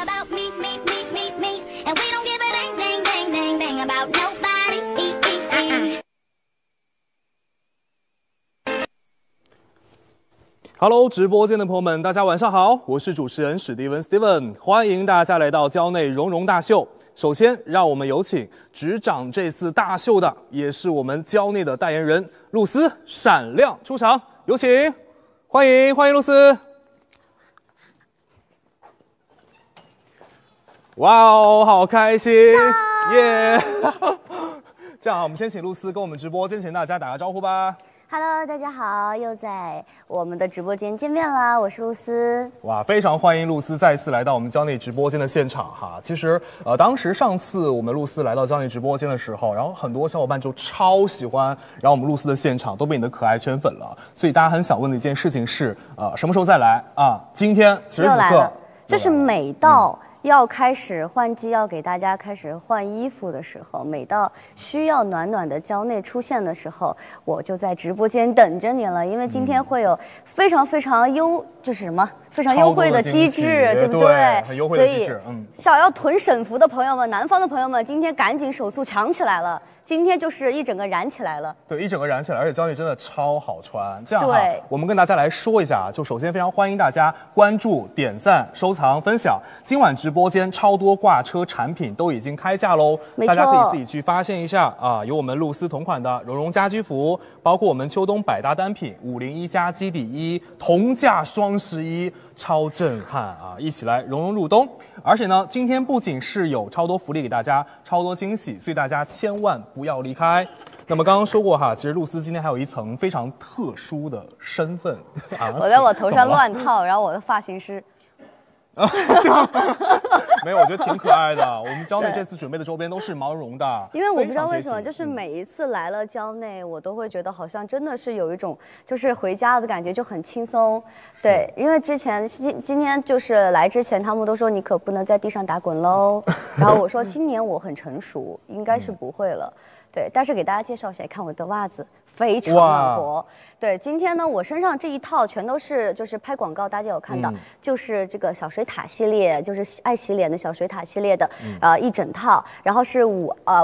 about me, me, me, me, me. And we don't give a dang, dang, dang, dang, dang about nobody. Hello， 直播间的朋友们，大家晚上好，我是主持人史蒂文 Steven， 欢迎大家来到蕉内荣荣大秀。首先，让我们有请执掌这次大秀的，也是我们蕉内的代言人露丝闪亮出场，有请，欢迎露丝。哇哦，好开心，耶！这样啊，我们先请露丝跟我们直播间前大家打个招呼吧。 Hello， 大家好，又在我们的直播间见面啦！我是露丝。哇， 非常欢迎露丝再次来到我们蕉内直播间的现场哈。其实当时上次我们露丝来到蕉内直播间的时候，然后很多小伙伴就超喜欢，然后我们露丝的现场都被你的可爱圈粉了。所以大家很想问的一件事情是，什么时候再来啊？今天此时此刻， 就是每到要开始换季，要给大家开始换衣服的时候，每到需要暖暖的蕉内出现的时候，我就在直播间等着你了。因为今天会有非常非常非常优惠的机制，对不对？ 很优惠的机制。 想要囤省服的朋友们，南方的朋友们，今天赶紧手速抢起来了。今天就是一整个燃起来了， 对，一整个燃起来，而且蕉内真的超好穿。这样哈，我们跟大家来说一下，就首先非常欢迎大家关注、点赞、收藏、分享。今晚直播间超多挂车产品都已经开价喽，大家可以自己去发现一下啊。有我们露丝同款的绒绒家居服，包括我们秋冬百搭单品501+基底衣，同价双11，超震撼啊！一起来绒绒入冬。而且呢，今天不仅是有超多福利给大家，超多惊喜，所以大家千万不要离开。那么刚刚说过哈，其实露丝今天还有一层非常特殊的身份啊！ 我在我头上乱套，然后我的发型师。 没有，我觉得挺可爱的。我们蕉内这次准备的周边都是毛绒的， 因为我不知道为什么，就是每一次来了蕉内，我都会觉得好像真的是有一种就是回家的感觉，就很轻松。对，因为之前今天就是来之前，他们都说你可不能在地上打滚喽。然后我说今年我很成熟，应该是不会了。对，但是给大家介绍一下，看我的袜子非常暖和。对，今天呢，我身上这一套全都是就是拍广告，大家有看到，就是这个小水獭系列，就是爱洗脸的小水獭系列的，一整套，然后是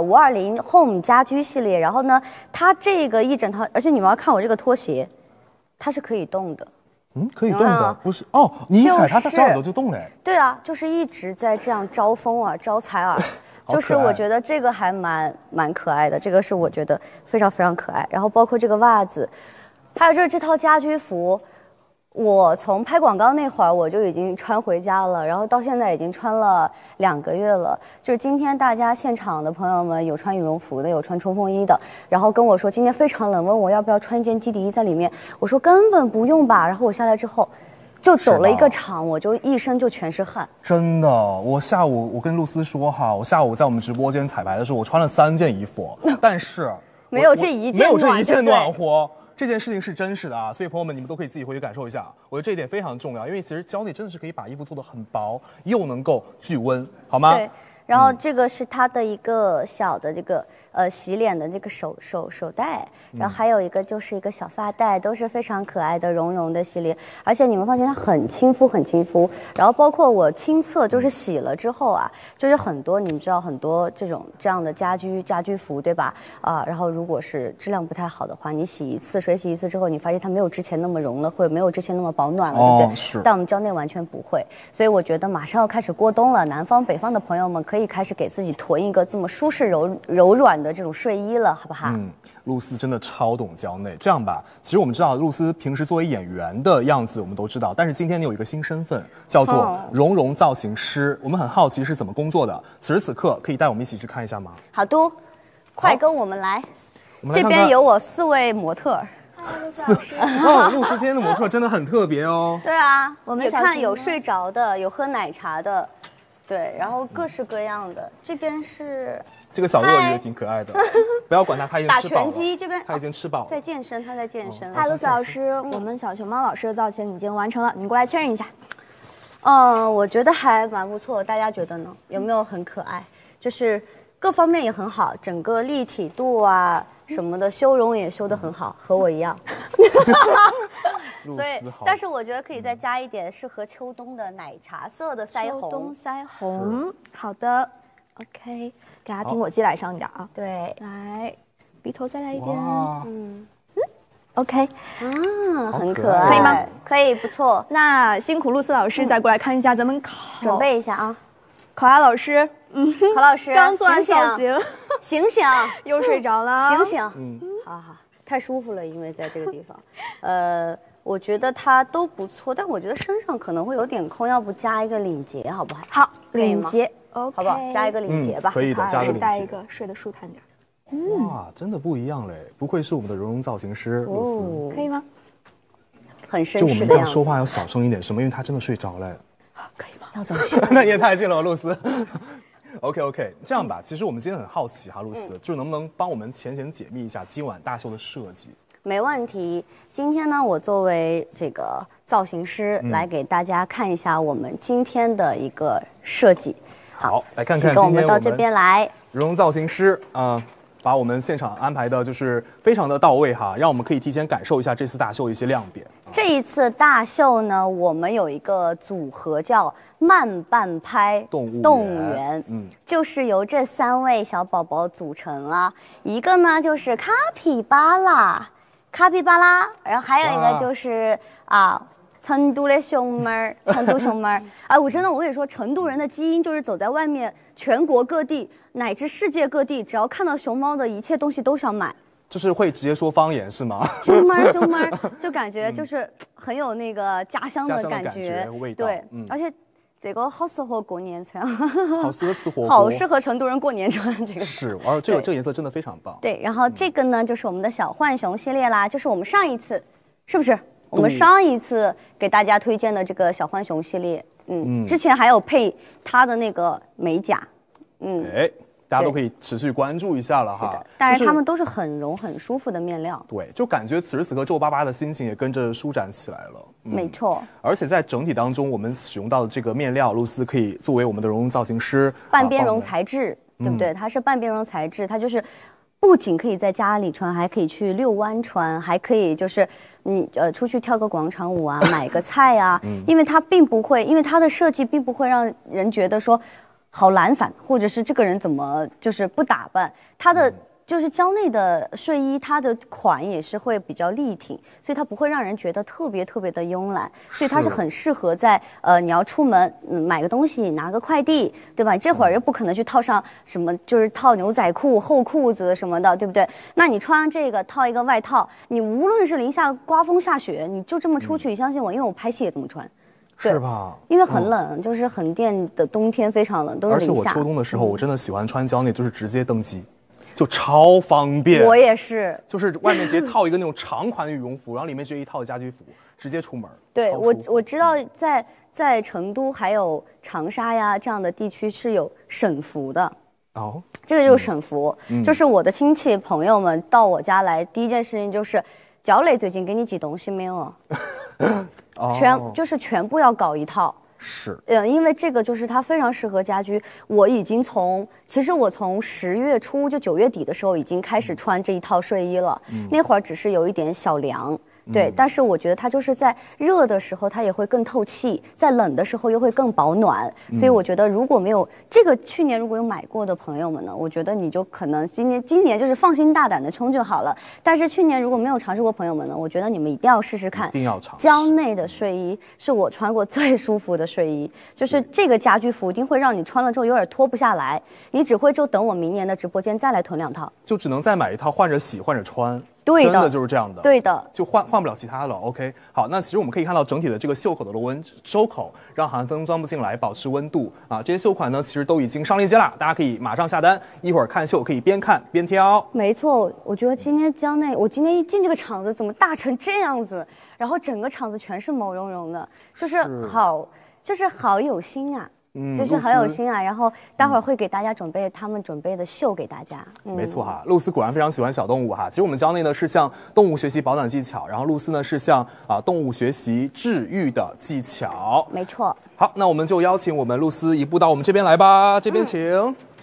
520 Home 家居系列，然后呢，它这个一整套，而且你们要看我这个拖鞋，它是可以动的。 可以动的，不是哦，你一踩它，它小耳朵就动了。 对啊，就是一直在这样招风耳、招财耳。就是我觉得这个还蛮可爱的，这个是我觉得非常非常可爱。然后包括这个袜子，还有就是这套家居服，我从拍广告那会儿我就已经穿回家了，然后到现在已经穿了2个月了。就是今天大家现场的朋友们有穿羽绒服的，有穿冲锋衣的，然后跟我说今天非常冷，问我要不要穿一件基底衣在里面，我说根本不用吧。然后我下来之后。就走了一个场，我就一身就全是汗。 真的，我下午我跟露丝说哈，我下午在我们直播间彩排的时候，我穿了3件衣服，但是没有这一件暖和。这件事情是真实的啊，所以朋友们你们都可以自己回去感受一下。我觉得这一点非常重要，因为其实蕉内真的是可以把衣服做得很薄，又能够聚温，好吗？ 对。然后这个是它的一个小的这个洗脸的这个手袋，然后还有一个就是一个小发带，都是非常可爱的绒绒的系列，而且你们发现它很亲肤，很亲肤。然后包括我亲测，就是洗了之后啊，就是很多你们知道很多这样的家居服对吧？然后如果是质量不太好的话，你水洗一次之后，你发现它没有之前那么绒了，或者没有之前那么保暖了，对不对？ 是。 但我们蕉内完全不会，所以我觉得马上要开始过冬了，南方北方的朋友们可以开始给自己囤一个这么舒适柔软的这种睡衣了，好不好？ 露丝真的超懂蕉内。这样吧，其实我们知道露丝平时作为演员的样子我们都知道，但是今天你有一个新身份，叫做绒绒造型师。我们很好奇是怎么工作的，此时此刻可以带我们一起去看一下吗？ 好的，快跟我们来。这边有我4位模特。 露丝今天的模特真的很特别哦。 对啊，我们看有睡着的，有喝奶茶的。对，然后各式各样的。这边是这个小鳄鱼也挺可爱的，不要管它，它已经吃饱了。 打拳击这边， 它已经吃饱了， 在健身，它在健身。 嗨，露丝老师，我们小熊猫老师的造型已经完成了，你过来确认一下。 我觉得还蛮不错，大家觉得呢？有没有很可爱？就是各方面也很好，整个立体度啊什么的，修容也修得很好，和我一样。 所以，但是我觉得可以再加一点适合秋冬的奶茶色的腮红。 秋冬腮红，好的 ，OK， 给它苹果肌来上一点啊。 对， 来，鼻头再来一点。 啊， OK， 很可爱， 可以吗？ 可以，不错。 那辛苦露丝老师，再过来看一下咱们准备一下啊。 考雅老师， 考老师刚做完造型， 醒醒， 又睡着了， 醒醒，好，太舒服了，因为在这个地方，我觉得它都不错，但我觉得身上可能会有点空，要不加一个领结，好不好？ 好，领结 ，OK， 好不好？加一个领结吧， 可以的，加个领结。 带一个睡得舒坦点。 哇，真的不一样嘞！不愧是我们的容容造型师露丝， 可以吗？ 很绅士的样子。 就我们一定要说话要小声一点，什么？因为他真的睡着了。 可以吗？ 要怎么说？ 那你也太近了，露丝。OK， 这样吧，其实我们今天很好奇哈，露丝，就是能不能帮我们浅显解密一下今晚大秀的设计？ 没问题。今天呢，我作为这个造型师来给大家看一下我们今天的一个设计。 好，来看看跟我们到这边来， 容容造型师把我们现场安排的就是非常的到位哈，让我们可以提前感受一下这次大秀的一些亮点。 这一次大秀呢，我们有一个组合叫慢半拍动物园，就是由这3位小宝宝组成了。一个呢就是卡皮巴拉，然后还有一个就是成都的熊猫儿，成都熊猫儿。哎，我跟你说，成都人的基因就是走在外面，全国各地乃至世界各地，只要看到熊猫的一切东西都想买。 就是会直接说方言是吗？ 熊猫儿，就感觉就是很有那个家乡的感觉， 味道。 对，而且这个好适合过年穿， 好适合吃火锅， 好适合成都人过年穿这个。 是，而这个颜色真的非常棒。 对，然后这个呢就是我们的小浣熊系列啦，就是我们上一次，是不是？我们上一次给大家推荐的这个小浣熊系列，之前还有配它的那个美甲， 大家都可以持续关注一下了哈。 但是它们都是很绒、很舒服的面料。 对，就感觉此时此刻皱巴巴的心情也跟着舒展起来了。 没错。 而且在整体当中，我们使用到的这个面料，露丝可以作为我们的容容造型师半边绒材质，对不对？它是半边绒材质，它就是不仅可以在家里穿，还可以去遛弯穿，还可以就是你出去跳个广场舞啊，买个菜啊，因为它并不会，因为它的设计并不会让人觉得说好懒散，或者是这个人怎么就是不打扮，它的就是蕉内的睡衣，它的款也是会比较立挺，所以它不会让人觉得特别的慵懒，所以它是很适合在你要出门买个东西拿个快递，对吧？这会儿又不可能去套上什么就是套牛仔裤厚裤子什么的，对不对？那你穿上这个套一个外套，你无论是零下刮风下雪，你就这么出去，你相信我，因为我拍戏也这么穿。 是吧？ 因为很冷，就是横店的冬天非常冷，都是零下。 而且我秋冬的时候，我真的喜欢穿蕉内，就是直接登机，就超方便。 我也是， 就是外面直接套一个那种长款的羽绒服，然后里面直接一套家居服，直接出门。 对，我知道在成都还有长沙呀这样的地区是有省服的。哦，这个就是省服，就是我的亲戚朋友们到我家来，第一件事情就是蕉内最近给你寄东西没有？全部要搞一套， 是， 因为这个就是它非常适合家居。其实我从10月初就9月底的时候已经开始穿这一套睡衣了，那会儿只是有一点小凉。对，但是我觉得它就是在热的时候它也会更透气，在冷的时候又会更保暖，所以我觉得如果没有这个去年如果有买过的朋友们呢，我觉得你就可能今年就是放心大胆的冲就好了。但是去年如果没有尝试过朋友们呢，我觉得你们一定要试试看， 一定要尝试。 蕉内的睡衣是我穿过最舒服的睡衣，就是这个家居服一定会让你穿了之后有点脱不下来，你只会就等我明年的直播间再来囤2套， 就只能再买一套换着洗换着穿。 对的， 真的就是这样的。 对的， 就换不了其他了。OK， 好，那其实我们可以看到整体的这个袖口的收口，让寒风钻不进来，保持温度啊。这些袖款呢，其实都已经上链接了，大家可以马上下单。一会儿看秀可以边看边挑。没错，我觉得今天蕉内，我今天一进这个场子，怎么大成这样子？然后整个场子全是毛茸茸的，就是好有心啊。就是很有心啊，然后待会儿会给大家他们准备的秀给大家。没错哈，露丝果然非常喜欢小动物哈。其实我们蕉内呢是向动物学习保暖技巧，然后露丝呢是向动物学习治愈的技巧。没错。好，那我们就邀请我们露丝移步到我们这边来吧，这边请。好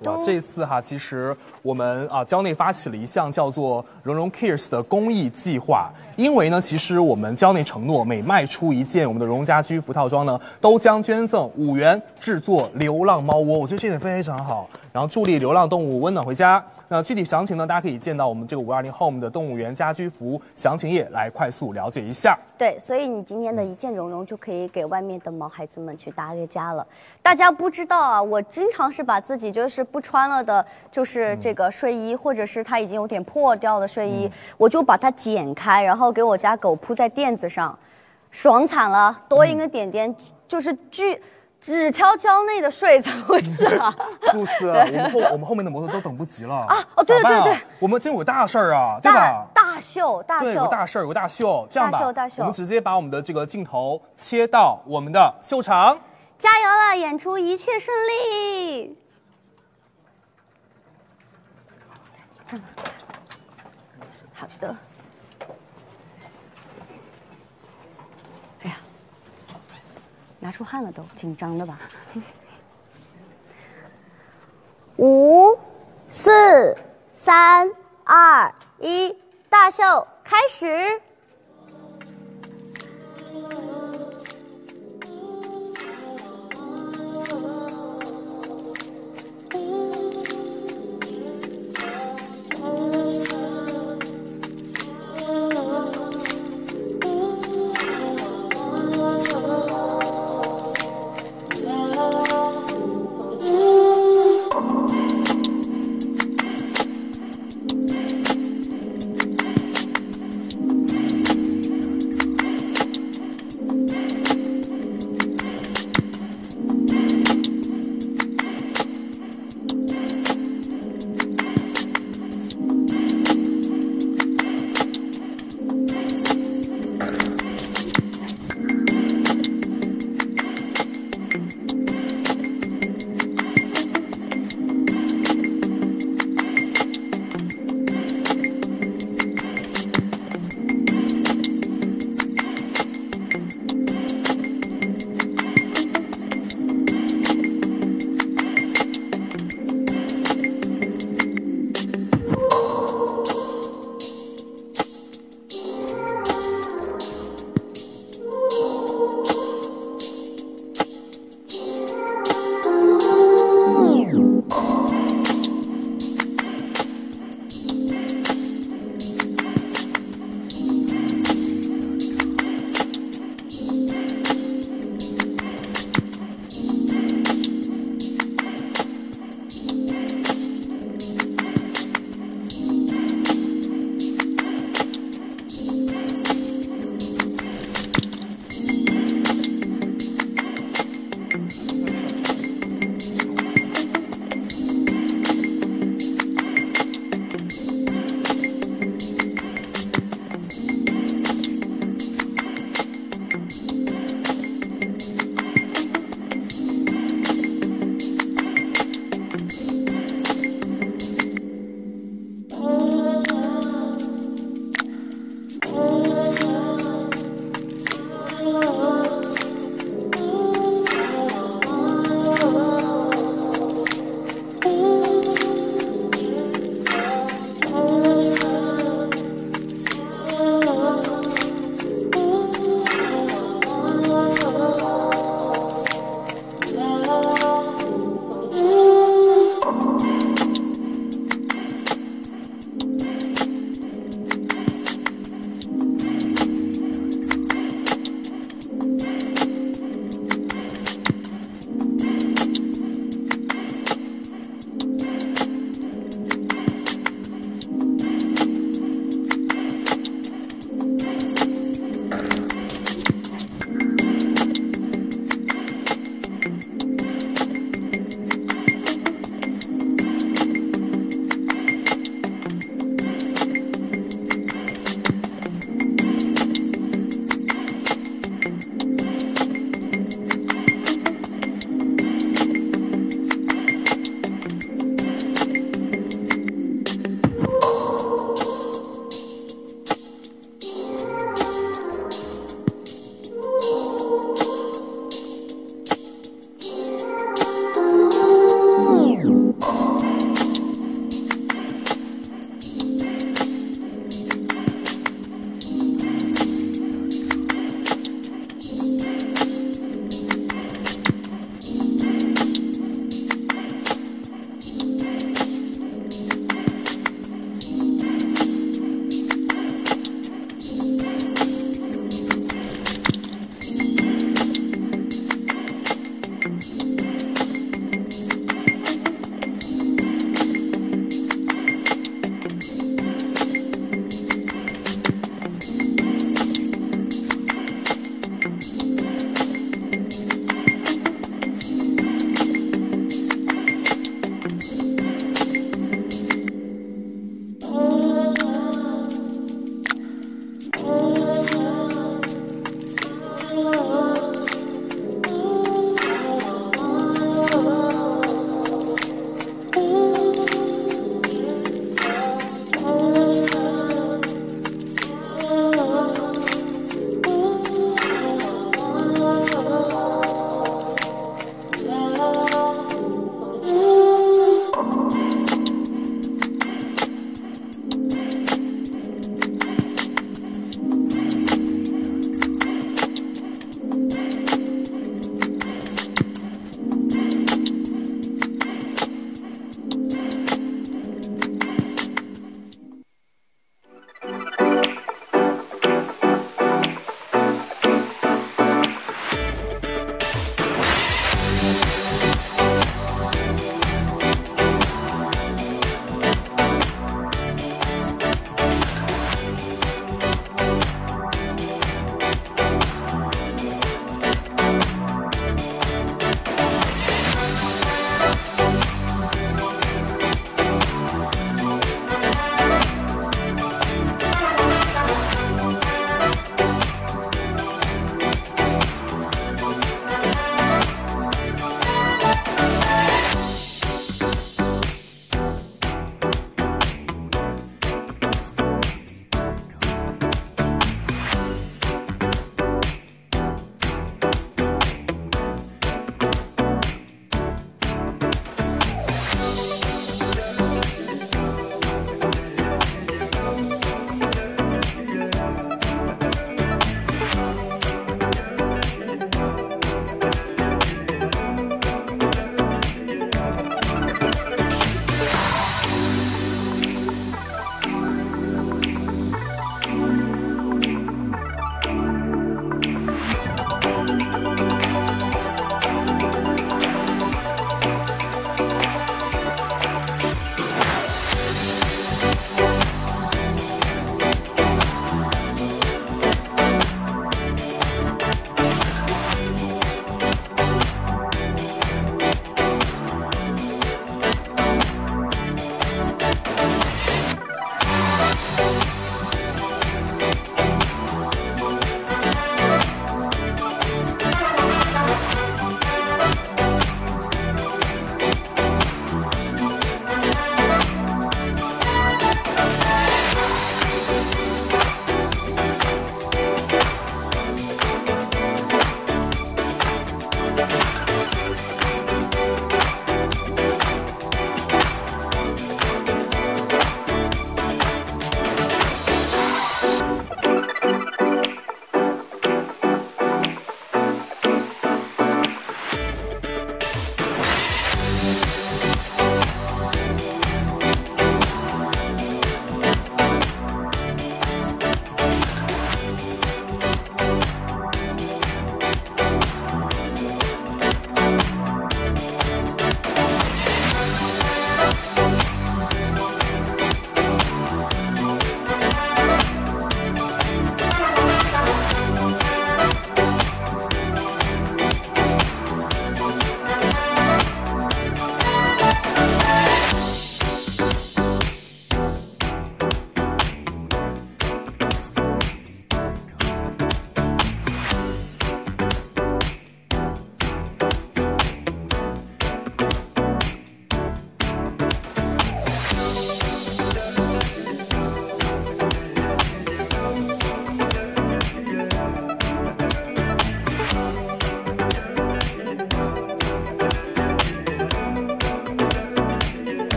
哇，这次哈，其实我们蕉内发起了一项叫做“蓉蓉 Cares” 的公益计划。因为呢，其实我们蕉内承诺，每卖出一件我们的蓉蓉家居服套装呢，都将捐赠5元制作流浪猫窝。我觉得这点非常好，然后助力流浪动物温暖回家。那具体详情呢，大家可以见到我们这个520 Home 的动物园家居服详情页来快速了解一下。 对，所以你今天的一件绒绒就可以给外面的毛孩子们去搭个家了。大家不知道啊，我经常是把自己就是不穿了的，就是这个睡衣，或者是它已经有点破掉的睡衣，我就把它剪开，然后给我家狗铺在垫子上，爽惨了，多一个点点，就是只挑蕉内的睡，怎么回事啊？ 露丝，我们后面的模特都等不及了啊！哦，对对对， 我们今天有大事儿啊，对吧？ 大秀， 对，有大事儿，有大秀。这样吧， 大秀， 我们直接把我们的这个镜头切到我们的秀场， 加油了，演出一切顺利。好的。哎呀，拿出汗了都，紧张的吧？5、4、3、2、1，大秀开始。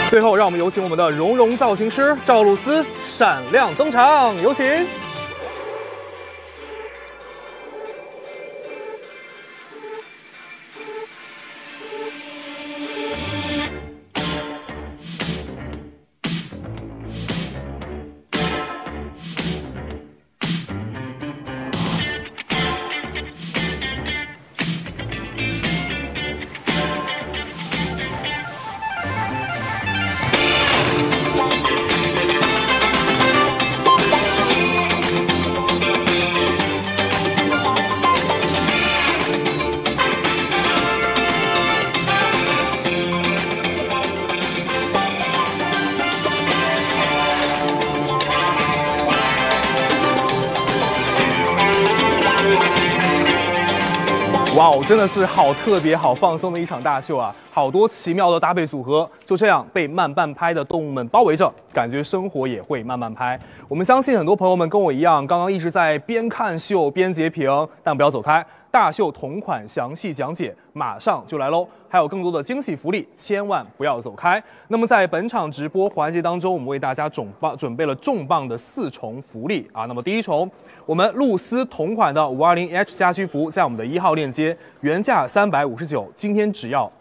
最后，让我们有请我们的绒绒造型师赵露思闪亮登场，有请。哇哦，真的是好特别、好放松的一场大秀啊！好多奇妙的搭配组合，就这样被慢半拍的动物们包围着，感觉生活也会慢慢拍。我们相信很多朋友们跟我一样，刚刚一直在边看秀边截屏，但不要走开，大秀同款详细讲解马上就来喽！还有更多的惊喜福利，千万不要走开。那么在本场直播环节当中，我们为大家准备了重磅的4重福利啊！那么第一重，我们露丝同款的520H 家居服，在我们的1号链接，原价359，今天只要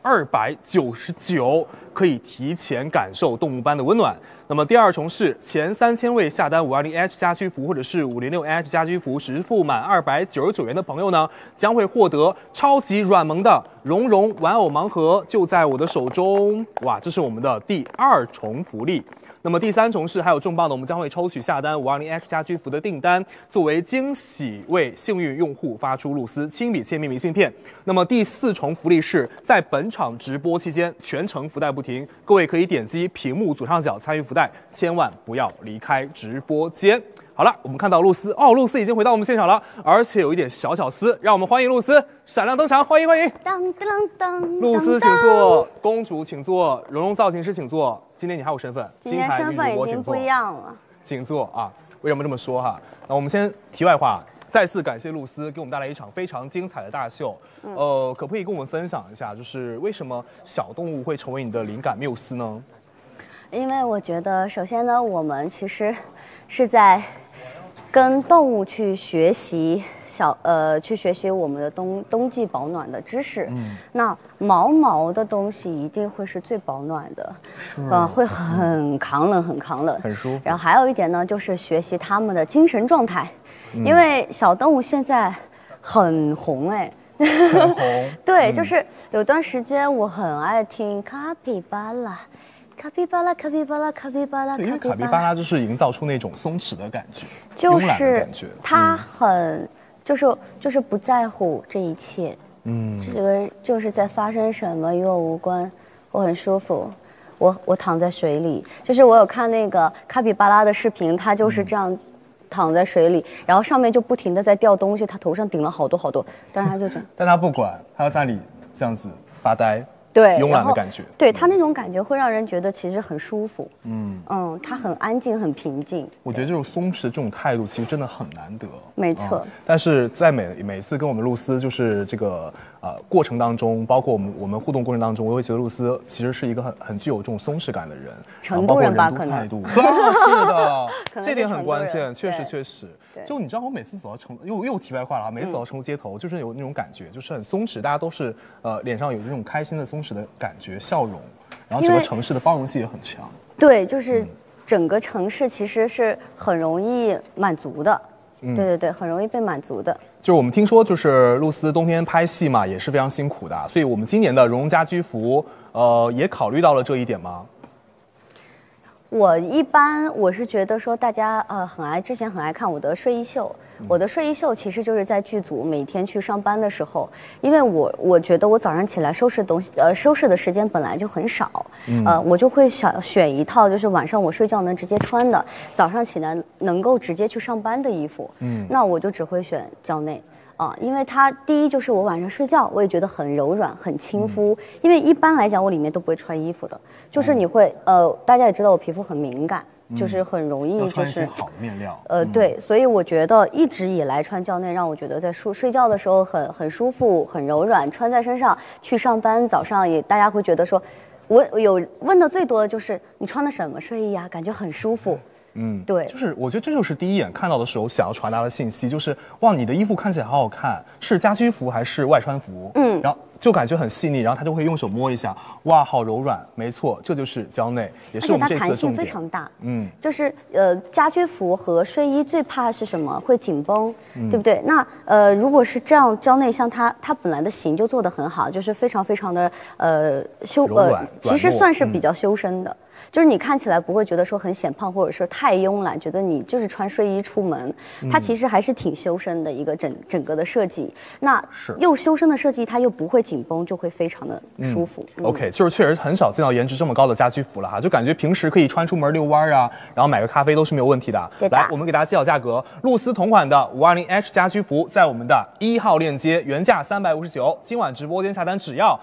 299，可以提前感受动物般的温暖。那么第二重是前3000位下单520H 家居服或者是506H 家居服实付满299元的朋友呢，将会获得超级软萌的绒绒玩偶盲盒，就在我的手中。哇，这是我们的第2重福利。那么第3重是还有重磅的，我们将会抽取下单520H 家居服的订单，作为惊喜为幸运用户发出露丝亲笔签名明信片。那么第4重福利是在本场直播期间全程福袋不停，各位可以点击屏幕左上角参与福袋，千万不要离开直播间。好了，我们看到露丝哦，露丝已经回到我们现场了，而且有一点小丝，让我们欢迎露丝闪亮登场，欢迎欢迎！ 当当当， 露丝请坐，公主请坐，绒绒造型师请坐。今天你还有身份， 今天身份已经不一样了， 请坐啊！为什么这么说哈？那我们先题外话，再次感谢露丝给我们带来一场非常精彩的大秀。可不可以跟我们分享一下，就是为什么小动物会成为你的灵感缪斯呢？ 因为我觉得，首先呢，我们其实是在跟动物去学习去学习我们的冬季保暖的知识。那毛的东西一定会是最保暖的，会很抗冷，很舒服。然后还有一点呢，就是学习它们的精神状态，因为小动物现在很红哎。 很红。 对，就是有段时间我很爱听卡皮巴拉。卡皮巴拉，卡皮巴拉，卡皮巴拉， 因为卡皮巴拉就是营造出那种松弛的感觉， 就是它很，就是不在乎这一切，这个就是在发生什么与我无关，我很舒服，我躺在水里，就是我有看那个卡皮巴拉的视频，它就是这样躺在水里，然后上面就不停的在掉东西，它头上顶了好多，但是它就这样， 但它不管，它要在那里这样子发呆。 对， 慵懒的感觉， 对它那种感觉会让人觉得其实很舒服，它很安静，很平静。 我觉得这种松弛的这种态度其实真的很难得， 没错。 但是在每次跟我们露丝就是这个过程当中，包括我们互动过程当中，我会觉得露丝其实是一个很具有这种松弛感的人， 成都人吧，可能。 态度是的，这点很关键，确实。就你知道，我每次走到又题外话了啊，每次走到成都街头，就是有那种感觉，就是很松弛，大家都是脸上有这种开心的松弛的感觉，笑容，然后整个城市的包容性也很强。对， 就是整个城市其实是很容易满足的。对，很容易被满足的。 就是我们听说，就是露丝冬天拍戏嘛，也是非常辛苦的，所以我们今年的绒绒家居服，也考虑到了这一点吗？ 我是觉得说大家之前很爱看我的睡衣秀，我的睡衣秀其实就是在剧组每天去上班的时候，因为我觉得我早上起来收拾东西，收拾的时间本来就很少，我就会选一套就是晚上我睡觉能直接穿的，早上起来能够直接去上班的衣服，那我就只会选蕉内。因为它第一就是我晚上睡觉，我也觉得很柔软、很亲肤。因为一般来讲，我里面都不会穿衣服的，就是你会大家也知道我皮肤很敏感，就是很容易就是好的面料。 对，所以我觉得一直以来穿蕉内让我觉得在睡觉的时候很舒服、很柔软，穿在身上去上班，早上也大家会觉得说。 我有问的最多的就是你穿的什么睡衣啊，感觉很舒服。对， 就是我觉得这就是第一眼看到的时候想要传达的信息，就是哇，你的衣服看起来好好看，是家居服还是外穿服？然后就感觉很细腻，然后他就会用手摸一下，哇，好柔软，没错，这就是蕉内，也是我们这次的重点。而且它弹性非常大，就是家居服和睡衣最怕是什么？会紧绷，对不对？那如果是这样，蕉内像它本来的型就做得很好，就是非常的其实算是比较修身的。就是你看起来不会觉得说很显胖，或者说太慵懒，觉得你就是穿睡衣出门，它其实还是挺修身的一个整个的设计。那又修身的设计，它又不会紧绷，就会非常的舒服。 OK， 就是确实很少见到颜值这么高的家居服了哈，就感觉平时可以穿出门遛弯啊，然后买个咖啡都是没有问题的。来，我们给大家介绍价格，露丝同款的520H 家居服，在我们的1号链接原价359，今晚直播间下单只要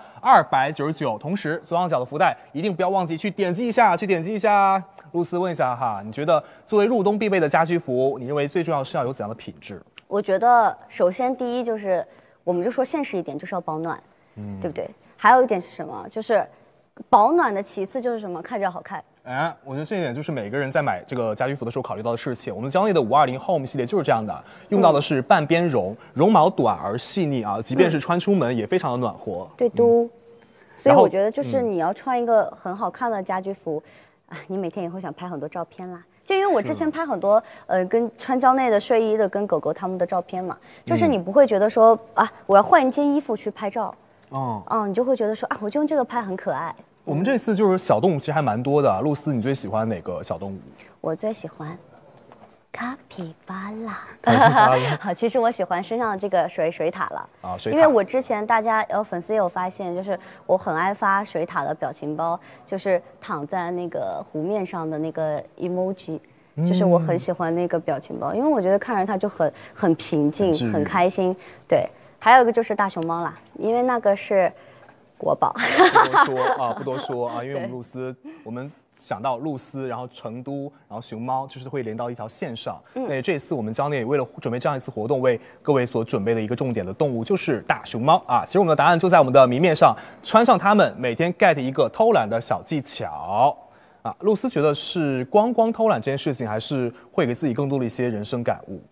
299，同时左上角的福袋一定不要忘记去点击一下。露丝问一下哈，你觉得作为入冬必备的家居服，你认为最重要是要有怎样的品质？ 我觉得首先第一就是，我们就说现实一点，就是要保暖，对不对？还有一点是什么？就是保暖的其次就是什么？看着好看。 我觉得这一点就是每个人在买这个家居服的时候考虑到的事情。我们蕉内的520 Home 系列就是这样的，用到的是半边绒，绒毛短而细腻啊，即便是穿出门也非常的暖和。 对都。所以我觉得就是你要穿一个很好看的家居服，你每天也会想拍很多照片啦。就因为我之前拍很多跟穿蕉内的睡衣的跟狗狗他们的照片嘛，就是你不会觉得说我要换一件衣服去拍照，你就会觉得说我就用这个拍很可爱。 我们这次就是小动物其实还蛮多的，露丝你最喜欢哪个小动物？ 我最喜欢卡皮巴拉，好，其实我喜欢身上的这个水獭了水獭，因为我之前大家粉丝也有发现，就是我很爱发水獭的表情包，就是躺在那个湖面上的那个 emoji，就是我很喜欢那个表情包，因为我觉得看着它就很平静，很开心。对，还有一个就是大熊猫啦，因为那个是国宝。 不多说因为我们露丝，我们想到露丝，然后成都，然后熊猫，就是会连到一条线上。那这次我们蕉内为了准备这样一次活动，为各位所准备的一个重点的动物就是大熊猫其实我们的答案就在我们的明面上，穿上它们，每天 get 一个偷懒的小技巧露丝觉得是光偷懒这件事情，还是会给自己更多的一些人生感悟？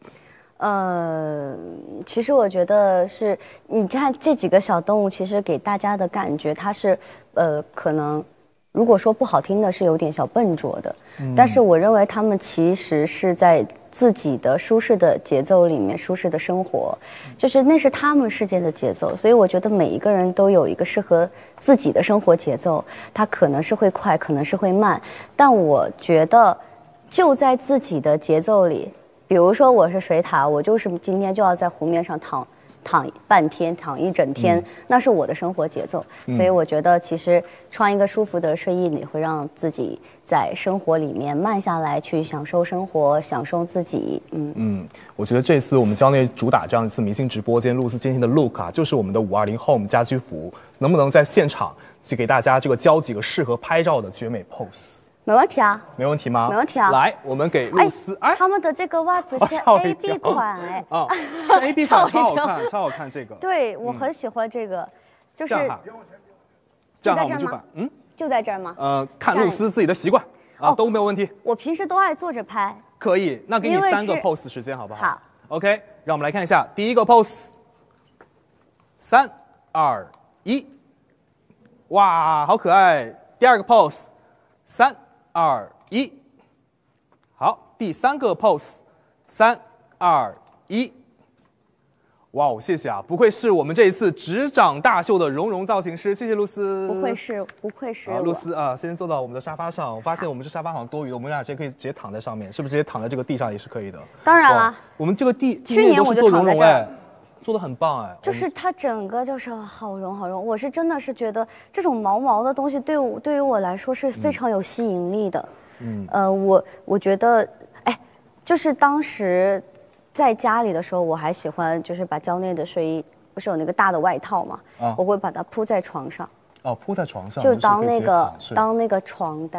其实我觉得是，你看这几个小动物，其实给大家的感觉，它是可能。如果说不好听的是有点小笨拙的，但是我认为他们其实是在自己的舒适的节奏里面舒适的生活，就是那是他们世界的节奏，所以我觉得每一个人都有一个适合自己的生活节奏，它可能是会快，可能是会慢，但我觉得就在自己的节奏里，比如说我是水獭，我就是今天就要在湖面上躺半天，躺一整天，那是我的生活节奏。所以我觉得，其实穿一个舒服的睡衣，你会让自己在生活里面慢下来，去享受生活，享受自己。 我觉得这次我们蕉内主打这样一次明星直播间，露丝今天的 look 就是我们的520 Home 家居服，能不能在现场给大家教几个适合拍照的绝美 pose？ 没问题啊， 没问题吗？ 没问题啊。 来，我们给露丝， 他们的这个袜子是 AB 款是 AB 款，超好看，超好看这个。 对，我很喜欢这个，就是这样我们就把就在这儿吗？ 看露丝自己的习惯都没有问题。 我平时都爱坐着拍。 可以，那给你3个 pose 时间好不好？ 好。 OK， 让我们来看一下第一个 pose，3、2、1，哇，好可爱。第二个 pose，3、2、1，好，第3个 pose，3、2、1，哇哦，谢谢啊！不愧是我们这一次执掌大秀的蓉造型师，谢谢露丝。 不愧是露丝先坐到我们的沙发上。我发现我们这沙发好像多余的，我们俩直接可以直接躺在上面，是不是直接躺在这个地上也是可以的？ 当然了， 我们这个地去年我就躺在这儿， 做得很棒就是它整个就是好绒。我是真的是觉得这种毛的东西对于我来说是非常有吸引力的。我觉得就是当时在家里的时候，我还喜欢就是把蕉内的睡衣，不是有那个大的外套嘛，我会把它铺在床上。 铺在床上， 就当那个床单。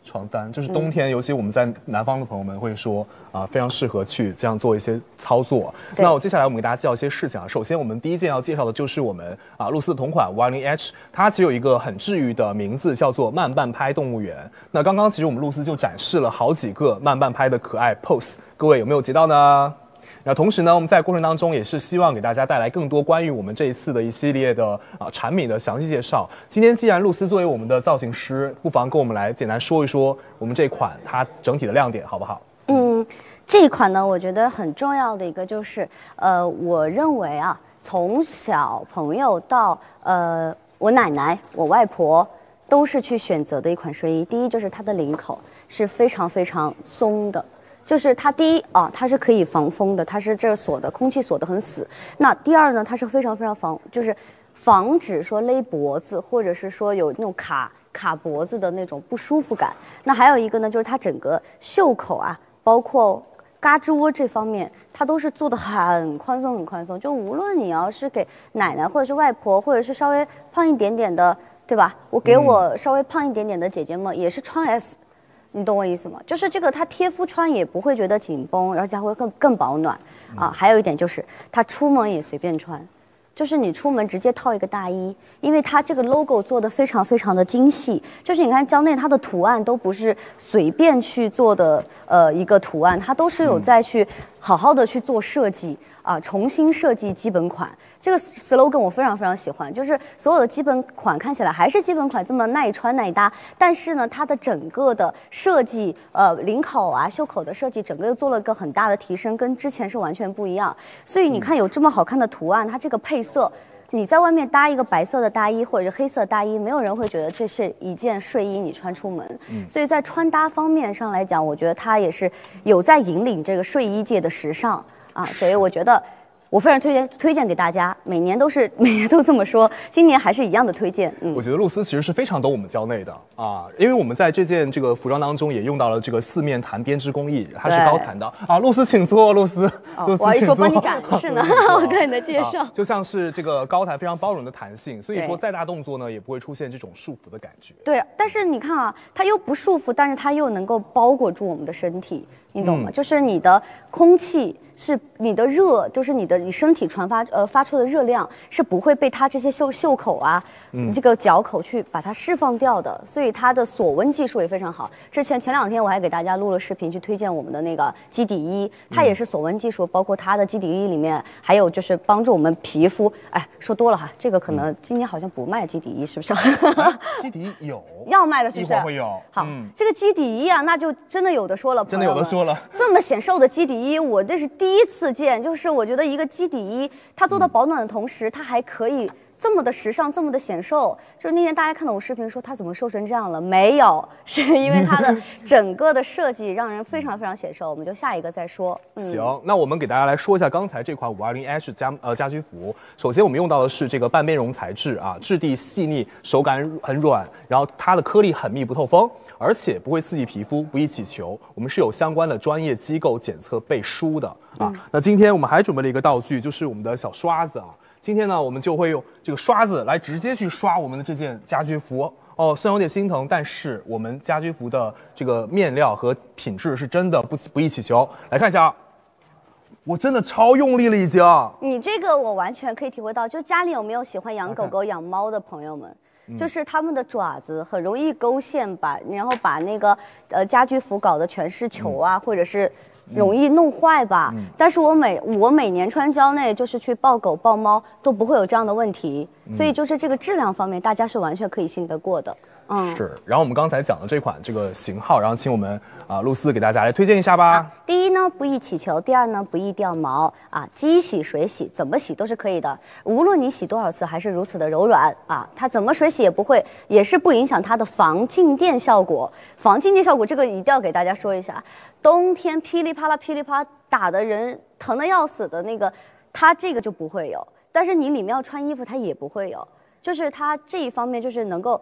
床单，就是冬天，尤其我们在南方的朋友们会说非常适合去这样做一些操作。那我接下来我们给大家介绍一些事情啊。首先，我们第一件要介绍的就是我们露丝的同款 520H， 它其实有一个很治愈的名字，叫做慢半拍动物园。那刚刚其实我们露丝就展示了好几个慢半拍的可爱 pose， 各位有没有截到呢？那同时呢，我们在过程当中也是希望给大家带来更多关于我们这一次的一系列的产品的详细介绍。今天既然露丝作为我们的造型师，不妨跟我们来简单说一说我们这款它整体的亮点，好不好？ 这一款呢，我觉得很重要的一个就是，我认为从小朋友到我奶奶、我外婆都是去选择的一款睡衣。第一就是它的领口是非常非常松的。就是它第一它是可以防风的，它是这锁的，空气锁得很死。那第二呢，它是非常非常就是防止说勒脖子，或者是说有那种卡脖子的那种不舒服感。那还有一个呢，就是它整个袖口包括嘎吱窝这方面，它都是做的很宽松很宽松。就无论你要是给奶奶或者是外婆，或者是稍微胖一点点的，对吧？我给我稍微胖一点点的姐姐们也是穿 S。你懂我意思吗？就是这个，它贴肤穿也不会觉得紧绷，而且还会更保暖还有一点就是它出门也随便穿，就是你出门直接套一个大衣，因为它这个 logo 做的非常非常的精细，就是你看蕉内它的图案都不是随便去做的一个图案，它都是有在去好好的去做设计重新设计基本款。这个 slogan 我非常非常喜欢，就是所有的基本款看起来还是基本款这么耐穿耐搭，但是呢，它的整个的设计，领口袖口的设计，整个又做了个很大的提升，跟之前是完全不一样。所以你看有这么好看的图案，它这个配色，你在外面搭一个白色的大衣或者是黑色的大衣，没有人会觉得这是一件睡衣你穿出门。所以在穿搭方面上来讲，我觉得它也是有在引领这个睡衣界的时尚所以我觉得。我非常推荐给大家，每年都这么说，今年还是一样的推荐。 我觉得露丝其实是非常懂我们蕉内的因为我们在这件这个服装当中也用到了这个4面弹编织工艺，它是高弹的露丝请坐，露丝我还说帮你展示呢，我看你的介绍， 就像是这个高弹非常包容的弹性，所以说再大动作呢也不会出现这种束缚的感觉。 对，但是你看它又不束缚，但是它又能够包裹住我们的身体。你懂吗？就是你的空气是你的热，就是你身体发出的热量是不会被它这些袖口这个脚口去把它释放掉的，所以它的锁温技术也非常好。前2天我还给大家录了视频去推荐我们的那个基底衣，它也是锁温技术，包括它的基底衣里面还有就是帮助我们皮肤。说多了这个可能今年好像不卖基底衣，是不是？ 基底衣有要卖的，是不是？ 一会儿会有。 好，这个基底衣那就真的有的说了， 真的有的说了。 这么显瘦的基底衣，我这是第一次见。就是我觉得一个基底衣，它做到保暖的同时，它还可以这么的时尚，这么的显瘦。就是那天大家看到我视频说它怎么瘦成这样了？没有，是因为它的整个的设计让人非常非常显瘦。我们就下一个再说。 行，那我们给大家来说一下刚才这款520H家居服。首先我们用到的是这个半边绒材质质地细腻，手感很软，然后它的颗粒很密不透风，而且不会刺激皮肤，不易起球。我们是有相关的专业机构检测背书的那今天我们还准备了一个道具，就是我们的小刷子今天呢，我们就会用这个刷子来直接去刷我们的这件家居服虽然有点心疼，但是我们家居服的这个面料和品质是真的不易起球。来看一下我真的超用力了已经。 你这个我完全可以体会到，就家里有没有喜欢养狗狗、养猫的朋友们？就是他们的爪子很容易勾线然后把那个家居服搞得全是球或者是容易弄坏吧。但是我每年穿蕉内就是去抱狗抱猫都不会有这样的问题，所以就是这个质量方面大家是完全可以信得过的。 是。然后我们刚才讲的这款这个型号，然后请我们露丝给大家来推荐一下吧。 第一呢不易起球，第二呢不易掉毛机洗水洗怎么洗都是可以的，无论你洗多少次还是如此的柔软它怎么水洗也是不影响它的防静电效果。防静电效果这个一定要给大家说一下，冬天噼里啪啦打的人疼得要死的那个，它这个就不会有，但是你里面要穿衣服它也不会有，就是它这一方面就是能够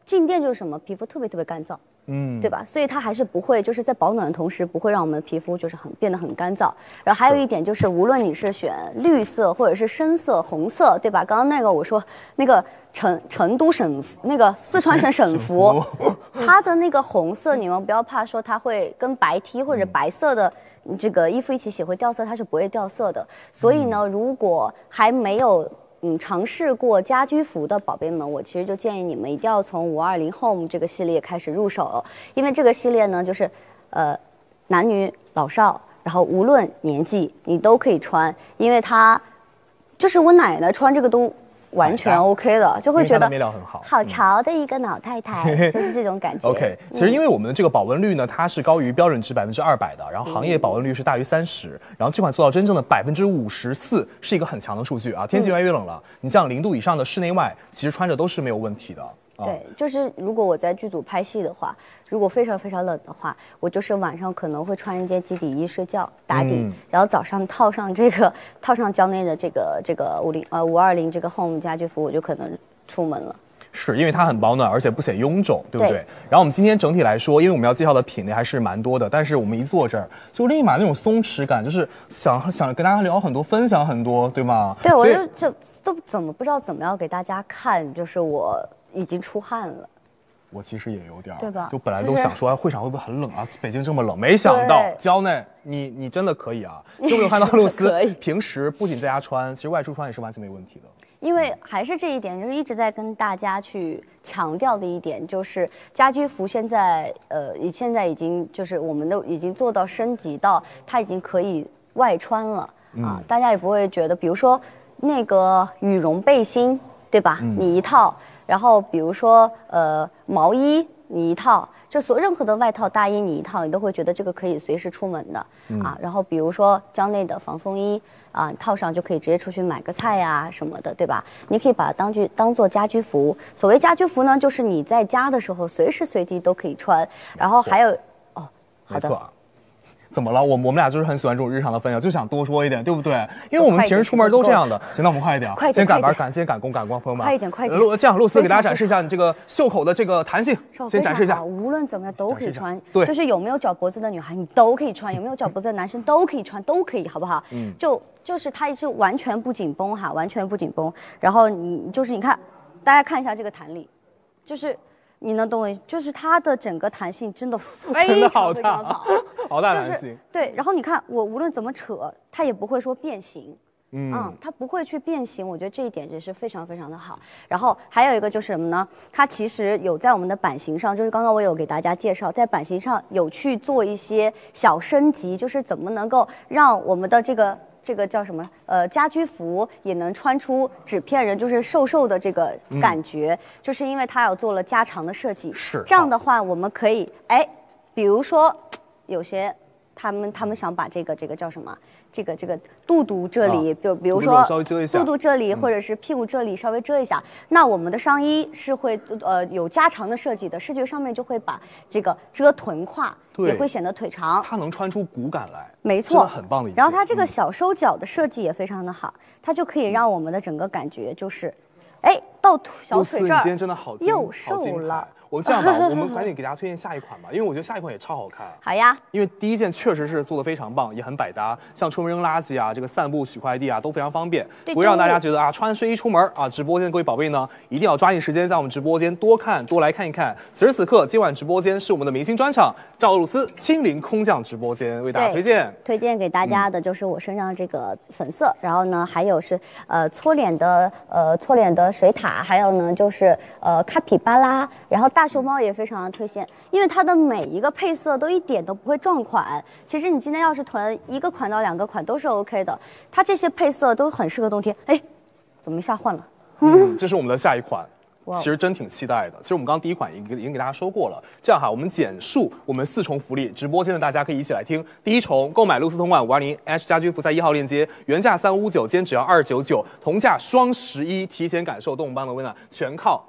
静电就是什么？皮肤特别干燥。对吧？所以它还是不会，就是在保暖的同时，不会让我们的皮肤就是变得很干燥。然后还有一点就是，无论你是选绿色或者是深色、红色，对吧？刚刚那个我说那个成都省那个四川省省服，它的那个红色，你们不要怕说它会跟白 T 或者白色的这个衣服一起洗会掉色，它是不会掉色的。所以呢，如果还没有尝试过家居服的宝贝们，我其实就建议你们一定要从520 Home 这个系列开始入手，因为这个系列呢，就是男女老少，然后无论年纪你都可以穿，因为它就是我奶奶穿这个都完全 OK 的，就会觉得面料很好， 好潮的一个老太太，就是这种感觉。 OK， 其实因为我们的这个保温率呢，它是高于标准值200%的，然后行业保温率是大于30%，然后这款做到真正的54%，是一个很强的数据啊。天气越来越冷了，你像0度以上的室内外，其实穿着都是没有问题的。 对，就是如果我在剧组拍戏的话，如果非常冷的话，我就是晚上可能会穿一件基底衣睡觉打底，然后早上套上蕉内的这个520这个 Home 家居服，我就可能出门了。是因为它很保暖，而且不显臃肿，对不对？然后我们今天整体来说，因为我们要介绍的品类还是蛮多的，但是我们一坐这儿就立马那种松弛感，就是想跟大家聊很多，分享很多，对吗？ 对，我就都不知道怎么样给大家看，就是我已经出汗了。 我其实也有点， 对吧？ 就本来都想说会场会不会很冷啊？北京这么冷，没想到蕉内你真的可以啊！就没有看到露丝平时不仅在家穿，其实外出穿也是完全没问题的。 因为还是这一点，就是一直在跟大家去强调的一点，就是家居服现在已经就是我们都已经做到升级到它已经可以外穿了啊，大家也不会觉得，比如说那个羽绒背心，对吧？你一套。然后比如说毛衣你一套，就任何的外套大衣你一套，你都会觉得这个可以随时出门的啊。然后比如说蕉内的防风衣啊，套上就可以直接出去买个菜呀什么的，对吧？你可以把它当做家居服。所谓家居服呢，就是你在家的时候随时随地都可以穿。然后还有好的。 怎么了？我们俩就是很喜欢这种日常的分享，就想多说一点，对不对？因为我们平时出门都这样的。行，那我们快一点，今天赶班，今天赶工，朋友们， 快一点。 这样，露丝给大家展示一下你这个袖口的这个弹性，先展示一下。 无论怎么样都可以穿，对，就是有没有脚脖子的女孩你都可以穿，有没有脚脖子的男生都可以穿，都可以，好不好？就是它是完全不紧绷哈，完全不紧绷。然后你看，大家看一下这个弹力，就是。你能懂我？就是它的整个弹性真的非常好， 好大弹性。 对，然后你看我无论怎么扯，它也不会说变形。它不会去变形，我觉得这一点也是非常的好。然后还有一个就是什么呢？它其实有在我们的版型上，就是刚刚我有给大家介绍，在版型上有去做一些小升级，就是怎么能够让我们的这个叫什么？家居服也能穿出纸片人，就是瘦的这个感觉，就是因为它有做了加长的设计。 是这样的话，我们可以比如说有些他们想把这个叫什么？这个肚肚这里，比如说肚肚这里，或者是屁股这里稍微遮一下。那我们的上衣是会有加长的设计的，视觉上面就会把这个遮臀胯，也会显得腿长。 它能穿出骨感来， 没错， 很棒的一。 然后它这个小收脚的设计也非常的好，它就可以让我们的整个感觉就是，到小腿这儿， 今天真的好又瘦了。 我们这样吧，我们赶紧给大家推荐下一款吧，因为我觉得下一款也超好看。 好呀， 因为第一件确实是做的非常棒，也很百搭，像出门扔垃圾啊，这个散步取快递啊，都非常方便，不会让大家觉得啊穿睡衣出门啊。直播间的各位宝贝呢，一定要抓紧时间在我们直播间多来看一看。此时此刻，今晚直播间是我们的明星专场，赵露思亲临空降直播间为大家推荐给大家的就是我身上这个粉色，然后呢还有是搓脸的水獭，还有呢就是卡皮巴拉，然后大熊猫也非常的推荐，因为它的每一个配色都一点都不会撞款。其实你今天要是囤1个款到2个款都是 OK 的，它这些配色都很适合冬天。怎么一下换了？这是我们的下一款。其实真挺期待的。其实我们刚刚第一款已经给大家说过了。这样哈，我们简述我们4重福利，直播间的大家可以一起来听。第一重，购买露丝同款520 H 家居服在1号链接，原价359，今天只要299，同价双11，提前感受动物帮的温暖，全靠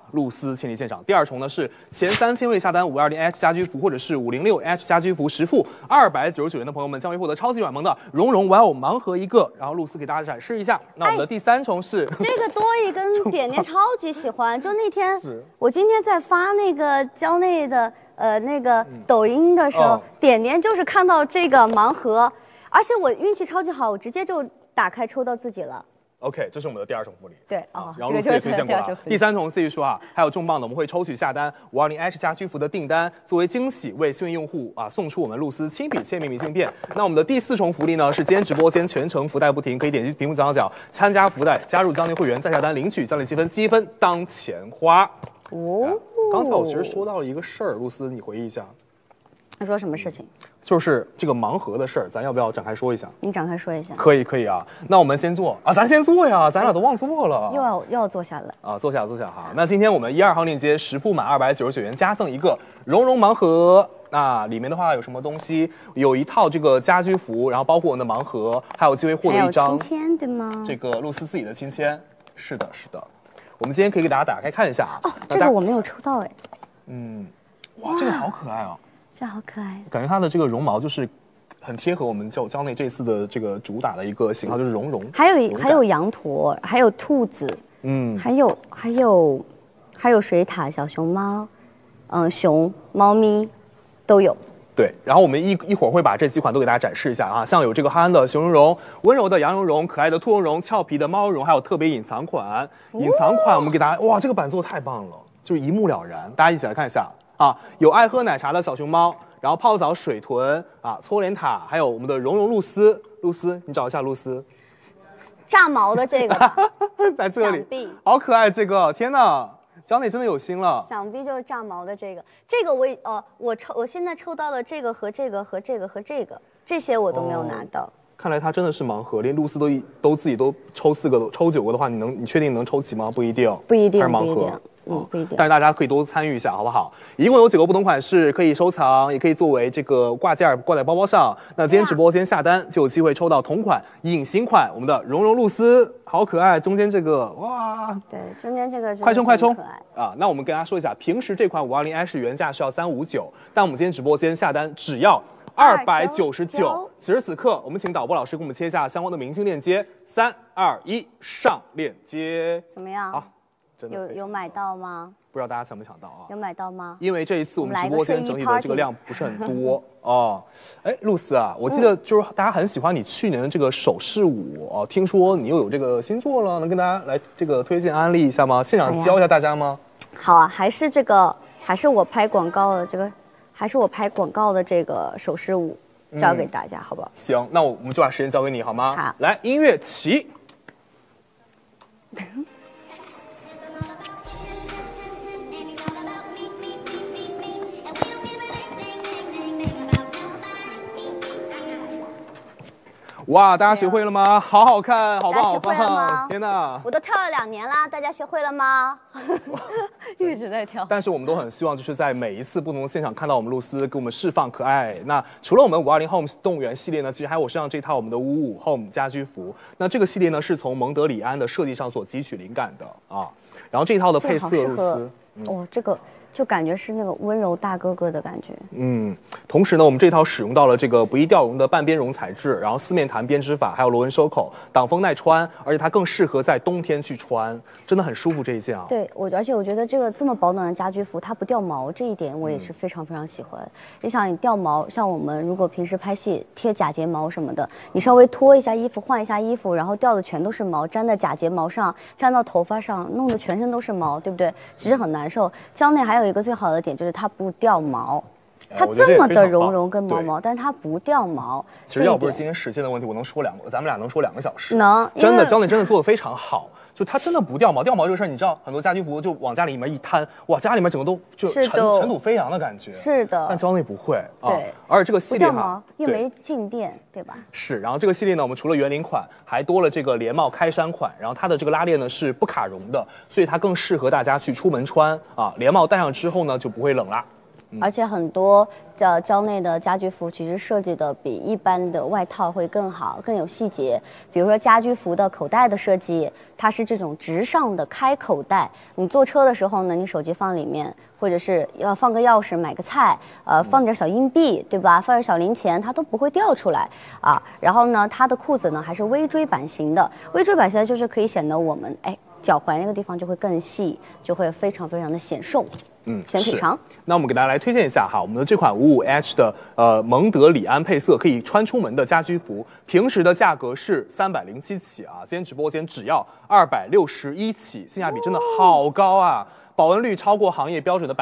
露丝亲临现场。第二重呢是前3000位下单520H 家居服或者是506H 家居服实付299元的朋友们，将会获得超级软萌的绒绒玩偶盲盒一个。然后露丝给大家展示一下。那我们的第3重是这个多益跟点点超级喜欢，就那天我今天在发那个蕉内的那个抖音的时候，点点就是看到这个盲盒，而且我运气超级好，我直接就打开抽到自己了。 OK， 这是我们的第2重福利。 对然后露丝也推荐过了。第3重 C 说啊，还有重磅的，我们会抽取下单520H 家居服的订单，作为惊喜为幸运用户送出我们露丝亲笔签名明信片。那我们的第4重福利呢，是今天直播间全程福袋不停，可以点击屏幕左上角参加福袋，加入蕉内会员，再下单领取蕉内积分，积分当钱花。刚才我其实说到了一个事儿，露丝你回忆一下。 他说什么事情？ 就是这个盲盒的事儿，咱要不要展开说一下？ 你展开说一下。 可以啊，那我们先做啊，咱先做呀，咱俩都忘做了。 又要坐下了啊，坐下哈。那今天我们1、2号链接实付满299元加赠一个绒绒盲盒。那里面的话有什么东西？有一套这个家居服，然后包括我们的盲盒，还有机会获得一张亲签，对吗？ 这个露丝自己的亲签。是的。我们今天可以给大家打开看一下啊。 这个我没有抽到哎。 哇，这个好可爱哦。 这好可爱， 感觉它的这个绒毛就是很贴合我们蕉内这次的这个主打的一个型号，就是绒绒。 还有羊驼，还有兔子，还有水獭、小熊猫，熊、猫咪都有。 对，然后我们一会儿会把这几款都给大家展示一下啊，像有这个憨憨的熊绒绒、温柔的羊绒绒、可爱的兔绒绒、俏皮的猫绒，还有特别隐藏款。隐藏款我们给大家，哇，这个版做太棒了，就是一目了然，大家一起来看一下。有爱喝奶茶的小熊猫，然后泡澡水豚搓脸塔，还有我们的绒绒露丝。露丝，你找一下露丝， 炸毛的这个吧， 在这里，好可爱，这个，天哪，蕉内真的有心了。 想必就是炸毛的这个我现在抽到了这个和这个和这个和这个，这些我都没有拿到。 看来它真的是盲盒，连露丝都自己都抽4个，抽9个的话，你确定能抽齐吗？不一定， 还是盲盒。 不一定， 但是大家可以多参与一下，好不好？一共有9个不同款式，可以收藏，也可以作为这个挂件挂在包包上。那今天直播间下单就有机会抽到同款隐形款，我们的绒绒露丝，好可爱。中间这个，哇， 对，中间这个快充啊！那我们跟大家说一下，平时这款520H 原价是要359，但我们今天直播间下单只要299。此时此刻，我们请导播老师给我们切一下相关的明星链接，3、2、1，上链接。 怎么样？ 好。 有买到吗？ 不知道大家抢没抢到啊？ 有买到吗？ 因为这一次我们直播间整体的这个量不是很多哦。哎，露丝啊，我记得就是大家很喜欢你去年的这个手势舞哦，听说你又有这个新作了，能跟大家来这个推荐安利一下吗？现场教一下大家吗？ 好啊，还是我拍广告的这个手势舞教给大家，好不好？ 行，那我们就把时间交给你好吗？ 好， 来，音乐起。哇，大家学会了吗？好好看，好棒，好棒！天哪， 我都跳了2年啦，大家学会了吗？一直在跳。 但是我们都很希望，就是在每一次不同的现场看到我们露丝给我们释放可爱。那除了我们520 Home 动物园系列呢，其实还有我身上这套我们的55 Home 家居服。那这个系列呢，是从蒙德里安的设计上所汲取灵感的啊。然后这一套的配色露丝， 这个。就感觉是那个温柔大哥哥的感觉。 同时呢，我们这套使用到了这个不易掉绒的半边绒材质，然后4面弹编织法，还有螺纹收口，挡风耐穿，而且它更适合在冬天去穿，真的很舒服这一件啊。 对，而且我觉得这个这么保暖的家居服，它不掉毛，这一点我也是非常非常喜欢。你想，你掉毛，像我们如果平时拍戏贴假睫毛什么的，你稍微脱一下衣服，换一下衣服，然后掉的全都是毛，粘在假睫毛上，粘到头发上，弄得全身都是毛，对不对？其实很难受。蕉内还有一个最好的点就是它不掉毛，它这么的绒绒跟毛毛，但它不掉毛。 其实要不是今天时间的问题，我能说咱们俩能说2个小时。 能， 真的，蕉内真的做得非常好。就它真的不掉毛，掉毛这个事儿，你知道，很多家居服就往家里面一摊，哇，家里面整个都就尘土飞扬的感觉。 是的， 但蕉内不会啊。 对， 而且这个系列不掉毛又没静电，对吧？ 是，然后这个系列呢，我们除了圆领款，还多了这个连帽开衫款，然后它的这个拉链呢是不卡绒的，所以它更适合大家去出门穿啊。连帽戴上之后呢就不会冷啦。 而且很多蕉内的家居服其实设计的比一般的外套会更好，更有细节。比如说家居服的口袋的设计，它是这种直上的开口袋，你坐车的时候呢，你手机放里面，或者是要放个钥匙、买个菜，放点小硬币，对吧？放点小零钱，它都不会掉出来啊。然后呢，它的裤子呢还是微锥版型的，微锥版型就是可以显得我们脚踝那个地方就会更细，就会非常非常的显瘦。显腿长。 那我们给大家来推荐一下哈，我们的这款55H 的蒙德里安配色可以穿出门的家居服，平时的价格是307起啊，今天直播间只要261起，性价比真的好高啊！保温率超过行业标准的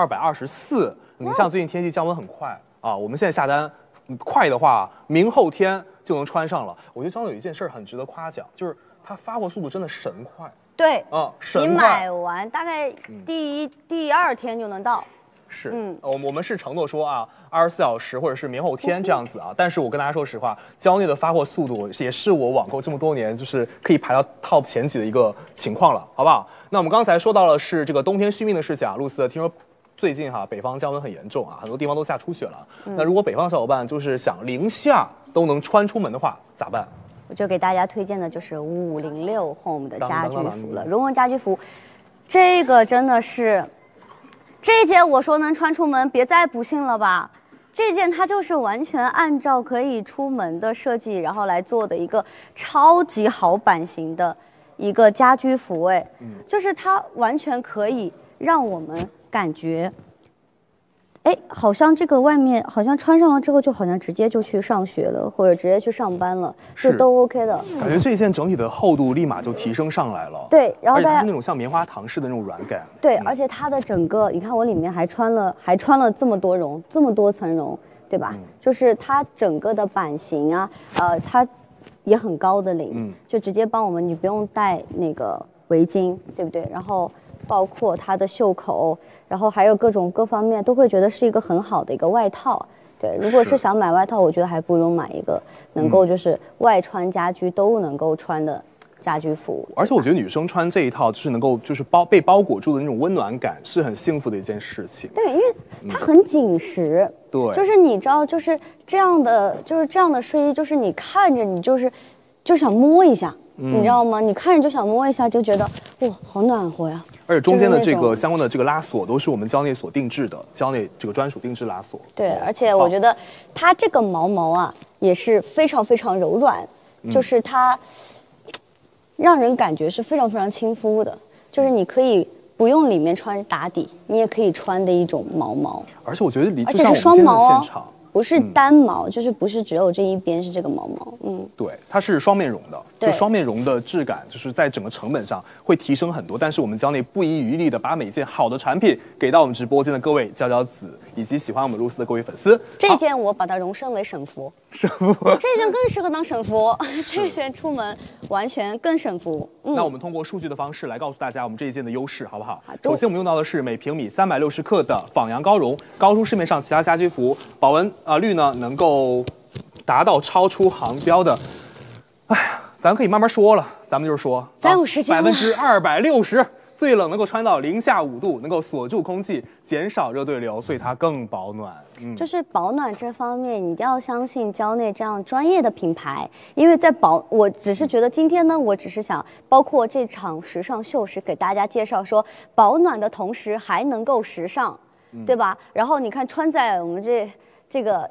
224%。你像最近天气降温很快啊，我们现在下单快的话，明后天就能穿上了。我觉得江有一件事很值得夸奖，就是它发货速度真的神快。 对，你神快， 买完大概第二天就能到。 是，我们是承诺说啊，24小时或者是明后天这样子啊。但是我跟大家说实话，蕉内的发货速度也是我网购这么多年就是可以排到 top 前几的一个情况了，好不好？那我们刚才说到了是这个冬天续命的事情啊，露丝，听说最近北方降温很严重啊，很多地方都下初雪了。那如果北方小伙伴就是想零下都能穿出门的话，咋办？ 我就给大家推荐的就是5506 Home 的家居服了，绒绒家居服，这个真的是，这件我说能穿出门，别再不信了吧。这件它就是完全按照可以出门的设计，然后来做的一个超级好版型的一个家居服，就是它完全可以让我们感觉。好像这个外面好像穿上了之后，就好像直接就去上学了，或者直接去上班了，是都 OK 的。 感觉这一件整体的厚度立马就提升上来了。 对，然后它是那种像棉花糖似的那种软感。 对，而且它的整个，你看我里面还穿了这么多绒，这么多层绒，对吧？就是它整个的版型啊，它也很高的领，就直接帮我们，你不用带那个围巾，对不对？然后包括它的袖口，然后还有各方面都会觉得是一个很好的一个外套。对，如果是想买外套，我觉得还不如买一个能够就是外穿家居都能够穿的家居服。 而且我觉得女生穿这一套就是能够就是被包裹住的那种温暖感，是很幸福的一件事情。 对，因为它很紧实。 对， 就是你知道，就是这样的睡衣，就是你看着你就想摸一下。你知道吗？你看着就想摸一下，就觉得哇，好暖和呀！ 而且中间的这个相关的这个拉锁都是我们蕉内所定制的，蕉内这个专属定制拉锁。 对，而且我觉得它这个毛啊也是非常非常柔软，就是它让人感觉是非常非常亲肤的，就是你可以不用里面穿打底，你也可以穿的一种毛。 而且我觉得而且是双毛哦。 不是单毛，就是不是只有这一边是这个毛。 对，它是双面绒的，就双面绒的质感，就是在整个成本上会提升很多。但是我们蕉内不遗余力的把每件好的产品给到我们直播间的各位娇娇子，以及喜欢我们露丝的各位粉丝。 这件我把它荣升为省服，这件更适合当省服，这件出门完全更省服。 那我们通过数据的方式来告诉大家我们这一件的优势，好不好？首先我们用到的是每平米360克的仿羊羔绒，高出市面上其他家居服，保温率呢能够达到超出行标的，咱可以慢慢说了，咱们就是说， 咱有时间了 ，260%，最冷能够穿到零下5度，能够锁住空气，减少热对流，所以它更保暖。 就是保暖这方面，你一定要相信蕉内这样专业的品牌，因为我只是觉得今天呢，我只是想包括这场时尚秀时给大家介绍说，保暖的同时还能够时尚，对吧？然后你看穿在我们这个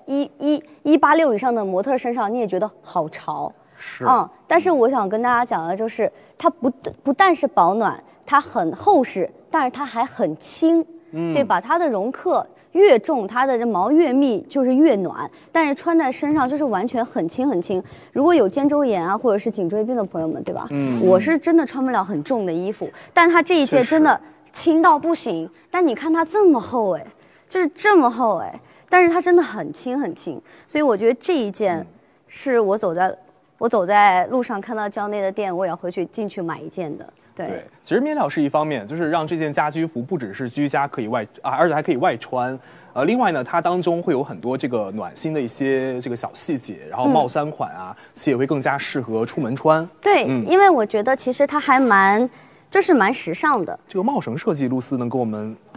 186以上的模特身上，你也觉得好潮。 是， 但是我想跟大家讲的就是，它不但是保暖，它很厚实，但是它还很轻，对吧？它的绒克越重，它的毛越密，就是越暖。但是穿在身上就是完全很轻很轻。如果有肩周炎啊，或者是颈椎病的朋友们，对吧？我是真的穿不了很重的衣服，但它这一件真的轻到不行。但你看它这么厚，就是这么厚，但是它真的很轻很轻。所以我觉得这一件是我走在路上看到蕉内的店，我也要回去进去买一件的。对， 其实面料是一方面，就是让这件家居服不只是居家可以而且还可以外穿。另外呢，它当中会有很多这个暖心的一些这个小细节，然后帽衫款啊，其实也会更加适合出门穿。 对，因为我觉得其实它还蛮时尚的。 这个帽绳设计，露丝能给我们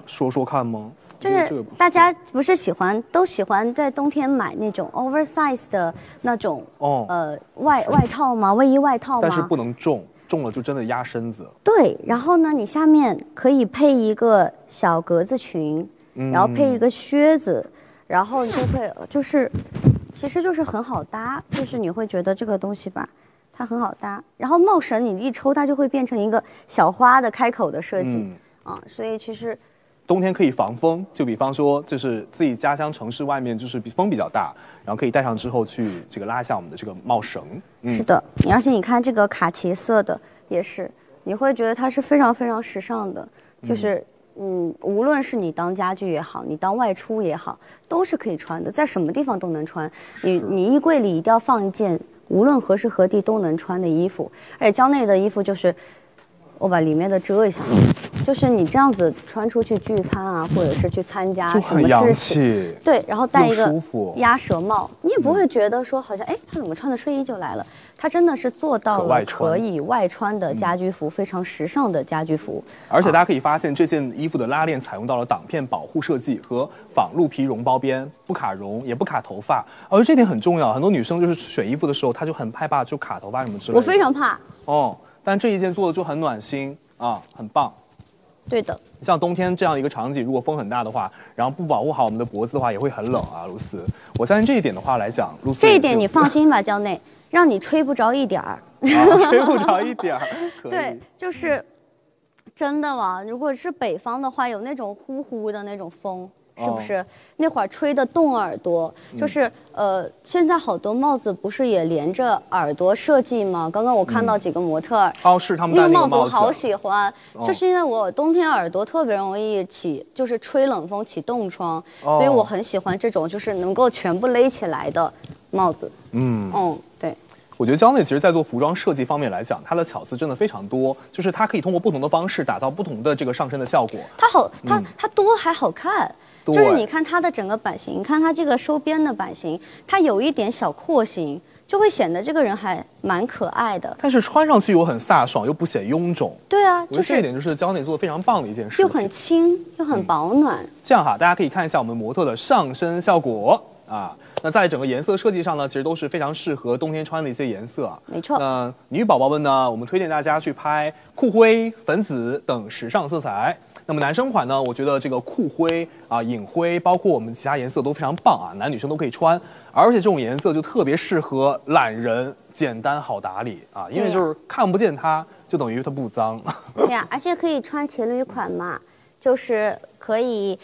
说说看吗？ 就是大家不是都喜欢在冬天买那种 oversize 的那种外套吗？卫衣外套吗？ 但是不能重了就真的压身子。 对，然后呢，你下面可以配一个小格子裙，然后配一个靴子，然后你就会其实就是很好搭，就是你会觉得这个东西吧。它很好搭，然后帽绳你一抽，它就会变成一个小花的开口的设计，所以其实冬天可以防风，就比方说就是自己家乡城市外面就是风比较大，然后可以戴上之后去这个拉下我们的这个帽绳。 是的，而且你看这个卡其色的也是，你会觉得它是非常非常时尚的，就是无论是你当家具也好，你当外出也好，都是可以穿的，在什么地方都能穿。你衣柜里一定要放一件。无论何时何地都能穿的衣服，而且蕉内的衣服就是，我把里面的遮一下，就是你这样子穿出去聚餐啊，或者是去参加就很洋气， 对，然后戴一个舒服鸭舌帽，你也不会觉得说好像他怎么穿的睡衣就来了，他真的是做到了可以外穿的家居服，非常时尚的家居服。 而且大家可以发现，这件衣服的拉链采用到了挡片保护设计和仿鹿皮绒包边，不卡绒也不卡头发，而这点很重要。很多女生就是选衣服的时候，她就很害怕就卡头发什么之类的。 我非常怕但这一件做的就很暖心啊，很棒。 对的， 像冬天这样一个场景，如果风很大的话，然后不保护好我们的脖子的话，也会很冷啊，露丝。我相信这一点的话来讲，露丝这一点你放心吧，蕉内，让你吹不着一点儿， 吹不着一点儿。 对，就是真的嘛。如果是北方的话，有那种呼呼的那种风。是不是那会儿吹得动耳朵？就是现在好多帽子不是也连着耳朵设计吗？刚刚我看到几个模特是他们戴那个帽子， 那个帽子我好喜欢，就是因为我冬天耳朵特别容易就是吹冷风起冻疮，所以我很喜欢这种就是能够全部勒起来的帽子。对。 我觉得蕉内其实在做服装设计方面来讲，它的巧思真的非常多，就是它可以通过不同的方式打造不同的这个上身的效果。 它多还好看。就是你看它的整个版型，你看它这个收边的版型，它有一点小廓形，就会显得这个人还蛮可爱的。 但是穿上去又很飒爽，又不显臃肿。 对啊， 我觉得这一点就是蕉内做的非常棒的一件事情。 又很轻，又很保暖。 这样哈，大家可以看一下我们模特的上身效果啊。那在整个颜色设计上呢，其实都是非常适合冬天穿的一些颜色啊。 没错。 那女宝宝们呢，我们推荐大家去拍酷灰、粉紫等时尚色彩。那么男生款呢，我觉得这个酷灰啊、影灰，包括我们其他颜色都非常棒啊，男女生都可以穿。而且这种颜色就特别适合懒人，简单好打理啊，因为就是看不见它，就等于它不脏。 对呀，而且可以穿情侣款嘛，就是可以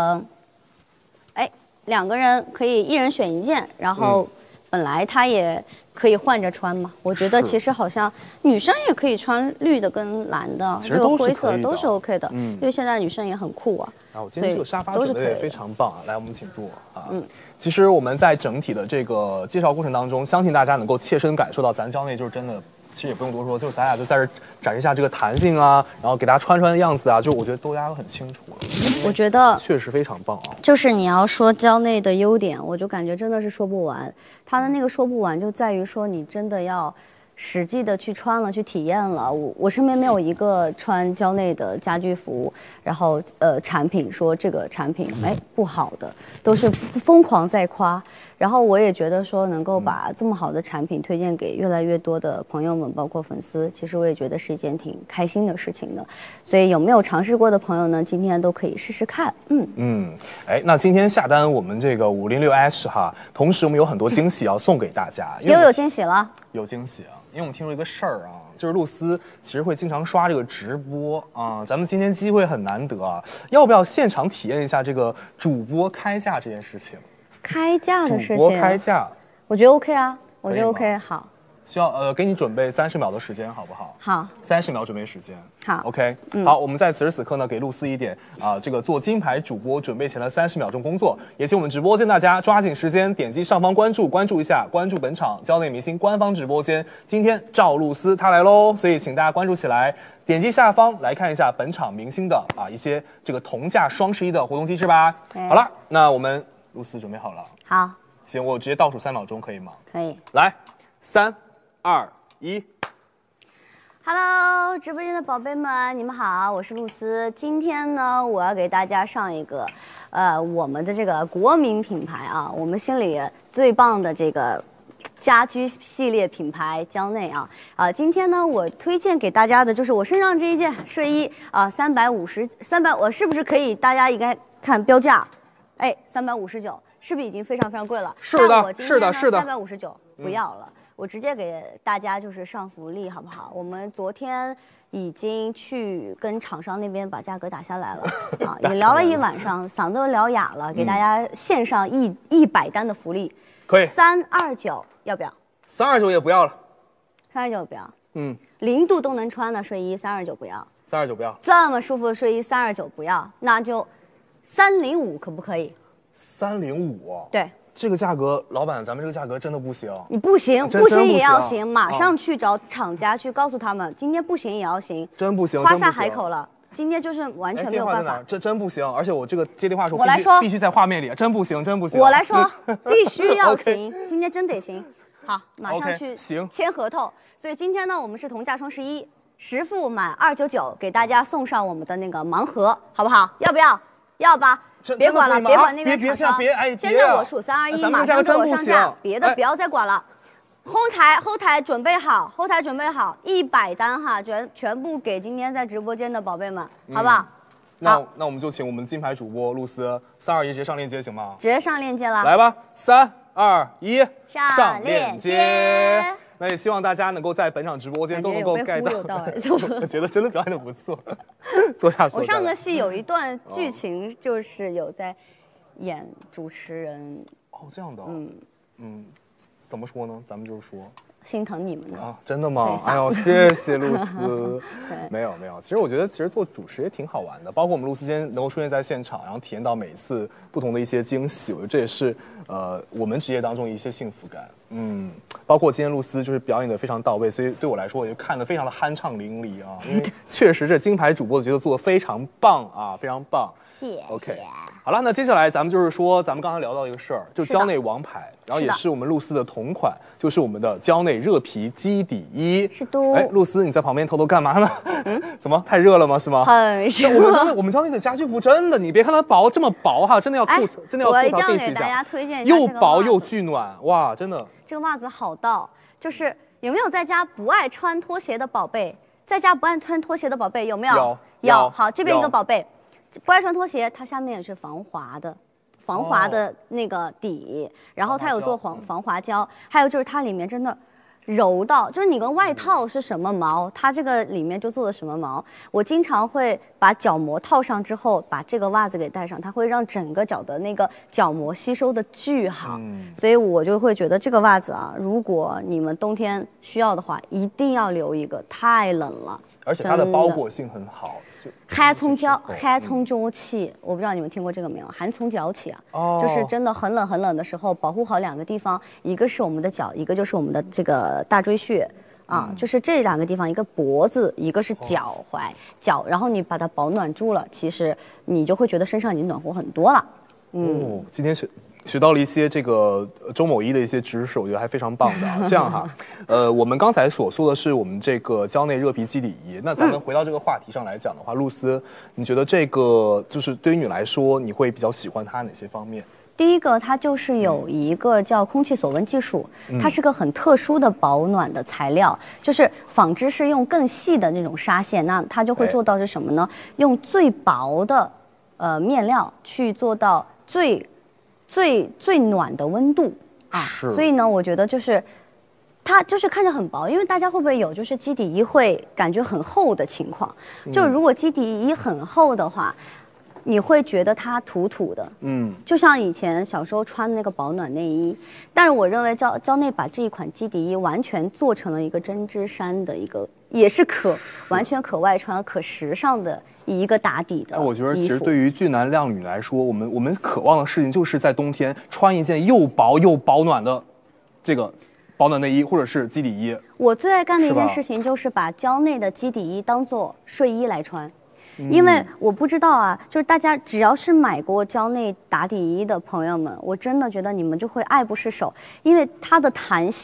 两个人可以一人选一件，然后本来它也可以换着穿嘛。我觉得其实好像女生也可以穿绿的跟蓝的，这个灰色都是 OK 的，因为现在女生也很酷啊。 然后今天这个沙发准备也非常棒啊，来我们请坐啊。其实我们在整体的这个介绍过程当中，相信大家能够切身感受到咱蕉内就是真的。其实也不用多说，就是咱俩就在这展示一下这个弹性啊，然后给大家穿的样子啊，就我觉得大家都很清楚了。 我觉得确实非常棒啊。 就是你要说蕉内的优点，我就感觉真的是说不完。它的那个说不完就在于说你真的要实际的去穿了，去体验了。我身边没有一个穿蕉内的家居服，然后产品说这个产品不好的，都是疯狂在夸。然后我也觉得说能够把这么好的产品推荐给越来越多的朋友们，包括粉丝，其实我也觉得是一件挺开心的事情的。所以有没有尝试过的朋友呢？今天都可以试试看。 那今天下单我们这个506H哈，同时我们有很多惊喜要送给大家。 又有惊喜了？ 有惊喜啊！因为我们听说一个事儿啊，就是露丝其实会经常刷这个直播啊，咱们今天机会很难得啊，要不要现场体验一下这个主播开价这件事情？ 开价的事情， 主播开价， 我觉得 OK 啊，我觉得 OK， 好。 需要给你准备30秒的时间，好不好？ 好 ，30秒准备时间。 好 ，OK，好，我们在此时此刻呢，给露丝一点这个做金牌主播准备前的30秒钟工作，也请我们直播间大家抓紧时间，点击上方关注一下，关注本场蕉内明星官方直播间。今天赵露丝她来喽，所以请大家关注起来，点击下方来看一下本场明星的一些这个同价双11的活动机制吧。好了，那我们露丝准备好了。 好， 行，我直接倒数3秒钟，可以吗？ 可以。 来，3、2、1。 Hello， 直播间的宝贝们，你们好，我是露丝。今天呢，我要给大家上一个，我们的这个国民品牌啊，我们心里最棒的这个家居系列品牌蕉内啊。今天呢，我推荐给大家的就是我身上这一件睡衣啊，300，我是不是可以？大家应该看标价，哎，359，是不是已经非常非常贵了？ 是的，是的 ，359不要了。我直接给大家就是上福利，好不好？我们昨天已经去跟厂商那边把价格打下来了啊，也聊了一晚上，嗓子都聊哑了，给大家献上100单的福利， 可以 329，要不要 ？329也不要了 ，329不要。0度都能穿的睡衣329不要 ，329不要。 这么舒服的睡衣329不要，那就305可不可以 ？305。 对。 这个价格，老板，咱们这个价格真的不行。 你不行，不行也要行，马上去找厂家去告诉他们，今天不行也要行。 真不行， 夸下海口了。今天就是完全没有办法。 这真不行，而且我这个接电话的时候， 我来说必须在画面里，真不行，真不行。 我来说，必须要行，今天真得行。好，马上去签合同。所以今天呢，我们是同价双11，实付满299，给大家送上我们的那个盲盒，好不好？要不要？要吧。别管了，别管那边厂商。现在我数3、2、1，马上给我上架，别的不要再管了。后台准备好，100单哈，全部给今天在直播间的宝贝们，好不好？ 那我们就请我们金牌主播露丝，3、2、1直接上链接行吗？ 直接上链接了。 来吧，3、2、1， 上链接。 那也希望大家能够在本场直播间都能够 get 到，我觉得真的表现得不错。坐下说。 我上个戏有一段剧情，就是有在演主持人。 哦，这样的。怎么说呢？咱们就是说。 心疼你们呢啊！真的吗？哎呦，谢谢露丝。没有。其实我觉得，做主持也挺好玩的。包括我们露丝今天能够出现在现场，然后体验到每一次不同的一些惊喜，我觉得这也是我们职业当中一些幸福感。包括今天露丝就是表演的非常到位，所以对我来说，我就看得非常的酣畅淋漓啊。因为确实这金牌主播的角色做得非常棒啊，非常棒。 谢谢。 OK， 好了，那接下来咱们就是说，咱们刚才聊到一个事儿，就是蕉内王牌，然后也是我们露丝的同款，就是我们的蕉内热皮基底衣。 是的。 哎，露丝，你在旁边偷偷干嘛呢？怎么太热了吗？是吗？ 很热。 我们蕉内的家居服真的，你别看它薄这么薄哈，真的要吐槽 diss 一下。 我一定要给大家推荐一下， 又薄又巨暖，哇，真的。 这个袜子好到，就是有没有在家不爱穿拖鞋的宝贝？在家不爱穿拖鞋的宝贝有没有？有。好，这边一个宝贝。不爱穿拖鞋，它下面也是防滑的那个底，然后它有做防滑胶，还有就是它里面真的柔到，就是你跟外套是什么毛，它这个里面就做的什么毛。我经常会把脚膜套上之后，把这个袜子给戴上，它会让整个脚的那个脚膜吸收的巨好，所以我就会觉得这个袜子啊，如果你们冬天需要的话，一定要留一个，太冷了。 而且它的包裹性很好。 寒从脚起，我不知道你们听过这个没有？寒从脚起啊，就是真的很冷的时候，保护好2个地方，一个是我们的脚，一个就是我们的这个大椎穴啊，就是这2个地方，一个脖子，一个是脚踝，然后你把它保暖住了，其实你就会觉得身上已经暖和很多了。 今天学到了一些这个周某一的一些知识，我觉得还非常棒的啊。这样哈，我们刚才所说的是我们这个蕉内热皮基底衣。那咱们回到这个话题上来讲的话，露丝，你觉得这个就是对于你来说，你会比较喜欢它哪些方面？ 第一个，它就是有一个叫空气锁温技术，它是个很特殊的保暖的材料，就是纺织是用更细的那种纱线，那它就会做到是什么呢？用最薄的面料去做到最暖的温度啊，所以呢，我觉得就是它就是看着很薄，因为大家会不会有就是基底衣会感觉很厚的情况？就如果基底衣很厚的话，你会觉得它土土的，就像以前小时候穿的那个保暖内衣。但是我认为蕉内把这一款基底衣完全做成了一个针织衫的一个，也是完全可外穿、可时尚的。一个打底的， 我觉得其实对于俊男靓女来说，我们渴望的事情就是在冬天穿一件又薄又保暖的这个保暖内衣或者是基底衣。 我最爱干的一件事情就是把蕉内的基底衣当做睡衣来穿，因为我不知道啊，就是大家只要是买过蕉内打底衣的朋友们，我真的觉得你们就会爱不释手，因为它的弹性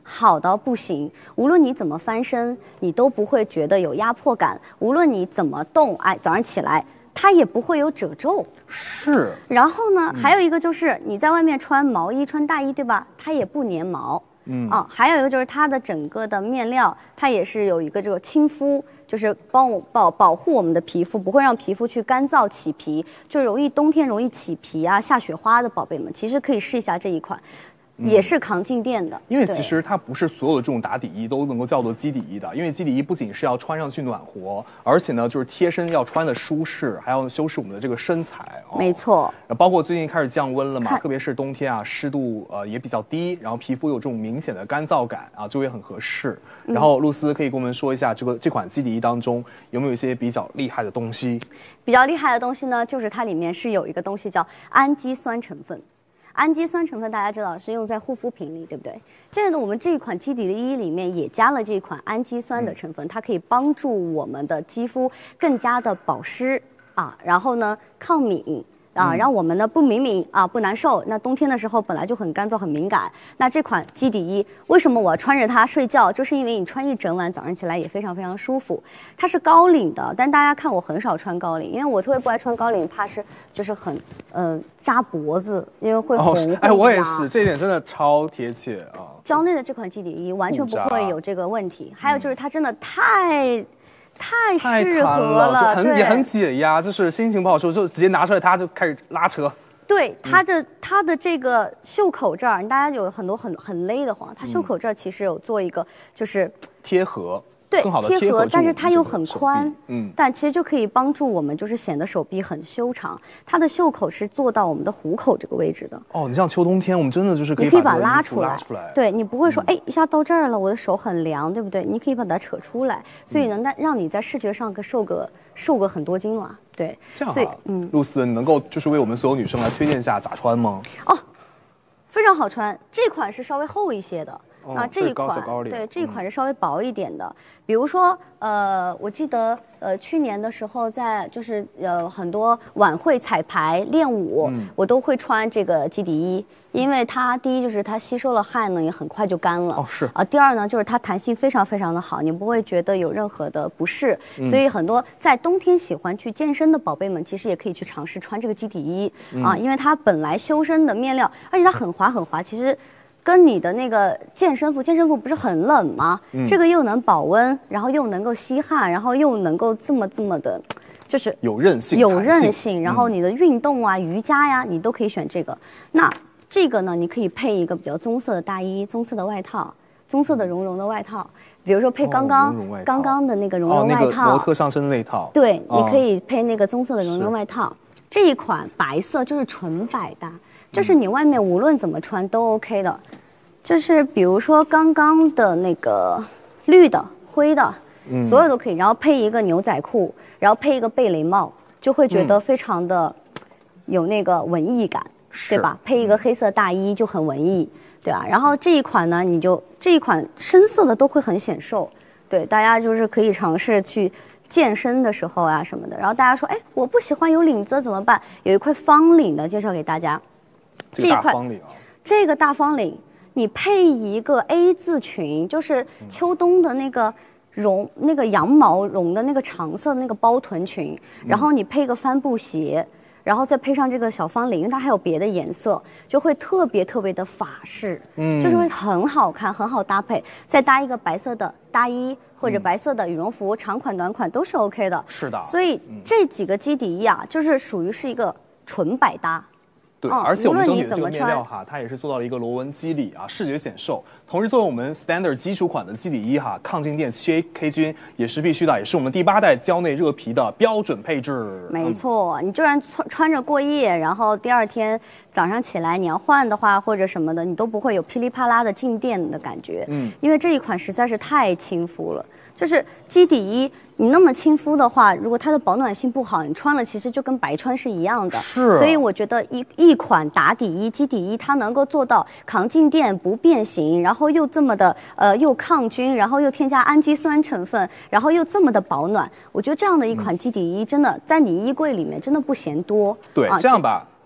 好到不行，无论你怎么翻身，你都不会觉得有压迫感。无论你怎么动，哎，早上起来它也不会有褶皱。 是。 然后呢，还有一个就是你在外面穿毛衣、穿大衣，对吧？它也不粘毛。还有一个就是它的整个的面料，它也是有一个这个亲肤，就是帮我保护我们的皮肤，不会让皮肤去干燥起皮，就冬天容易起皮啊、下雪花的宝贝们，其实可以试一下这一款。也是抗静电的， 因为其实它不是所有的这种打底衣都能够叫做基底衣的，因为基底衣不仅是要穿上去暖和，而且呢就是贴身要穿的舒适，还要修饰我们的这个身材。 没错， 包括最近开始降温了嘛，特别是冬天啊，湿度也比较低，然后皮肤有这种明显的干燥感啊，就会很合适。然后露丝可以跟我们说一下这款基底衣当中有没有一些比较厉害的东西？ 比较厉害的东西呢，就是它里面是有一个东西叫氨基酸成分。氨基酸成分大家知道是用在护肤品里，对不对？这个呢，我们这一款基底的衣里面也加了这一款氨基酸的成分，它可以帮助我们的肌肤更加的保湿啊，然后呢抗敏。让我们呢不敏啊，不难受。那冬天的时候本来就很干燥很敏感，那这款基底衣为什么我穿着它睡觉？就是因为你穿一整晚，早上起来也非常非常舒服。它是高领的，但大家看我很少穿高领，因为我特别不爱穿高领，怕是就是很扎脖子，因为会红。 哎，我也是，这一点真的超贴切啊。 蕉内的这款基底衣完全不会有这个问题，还有就是它真的太适合了， 也很解压，就是心情不好的时候就直接拿出来，它就开始拉扯。 对，它的这个袖口这儿，大家有很多很勒的慌，它袖口这儿其实有做一个就是贴合。 对， 更好的贴合， 但是它又很宽，但其实就可以帮助我们，就是显得手臂很修长。它的袖口是做到我们的虎口这个位置的。 哦，你像秋冬天，我们真的就是可以把它拉出来，对你不会说，哎，一下到这儿了，我的手很凉，对不对？你可以把它扯出来，所以能让你在视觉上瘦个很多斤了。对， 这样啊，露丝，你能够就是为我们所有女生来推荐一下咋穿吗？ 哦，非常好穿，这款是稍微厚一些的。那这一款对这一款是稍微薄一点的，比如说我记得去年的时候在就是很多晚会彩排练舞，我都会穿这个基底衣，因为它第一就是它吸收了汗呢，也很快就干了。 哦，是第二呢就是它弹性非常非常的好，你不会觉得有任何的不适，所以很多在冬天喜欢去健身的宝贝们，其实也可以去尝试穿这个基底衣啊，因为它本来修身的面料，而且它很滑很滑，其实。跟你的那个健身服不是很冷吗？这个又能保温，然后又能够吸汗，然后又能够这么的，就是有韧性。 然后你的运动啊、瑜伽呀，你都可以选这个。那这个呢，你可以配一个比较棕色的大衣、棕色的外套、棕色的绒绒的外套，比如说配刚刚的那个绒绒外套， 那个模特上身的那套。 对，你可以配那个棕色的绒绒外套。这一款白色就是纯百搭。就是你外面无论怎么穿都 OK 的，就是比如说刚刚的那个绿的、灰的，所有都可以，然后配一个牛仔裤，然后配一个贝雷帽，就会觉得非常的有那个文艺感，对吧？配一个黑色大衣就很文艺，对吧？然后这一款呢，这一款深色的都会很显瘦，对，大家就是可以尝试去。健身的时候啊什么的，然后大家说，哎，我不喜欢有领子怎么办？有一块方领的，介绍给大家。 这一块这个大方领，你配一个 A 字裙，就是秋冬的那个那个羊毛绒的那个长色的那个包臀裙，然后你配个帆布鞋，然后再配上这个小方领，因为它还有别的颜色，就会特别的法式，就是会很好看，很好搭配，再搭一个白色的大衣或者白色的羽绒服，长款短款都是 OK 的。 是的， 所以这几个基底衣啊，就是属于是一个纯百搭。 对，而且我们整体的这个面料哈，它也是做到了一个螺纹肌理啊，视觉显瘦。同时，作为我们 standard 基础款的基底衣哈，抗静电7K 均也是必须的，也是我们第8代蕉内热皮的标准配置。 没错，你就算穿着过夜，然后第二天早上起来你要换的话或者什么的，你都不会有噼里啪啦的静电的感觉。因为这一款实在是太亲肤了。就是基底衣，你那么亲肤的话，如果它的保暖性不好，你穿了其实就跟白穿是一样的。 是。 所以我觉得一款打底衣、基底衣，它能够做到抗静电、不变形，然后又这么的又抗菌，然后又添加氨基酸成分，然后又这么的保暖，我觉得这样的一款基底衣真的在你衣柜里面真的不嫌多。 对，这样吧。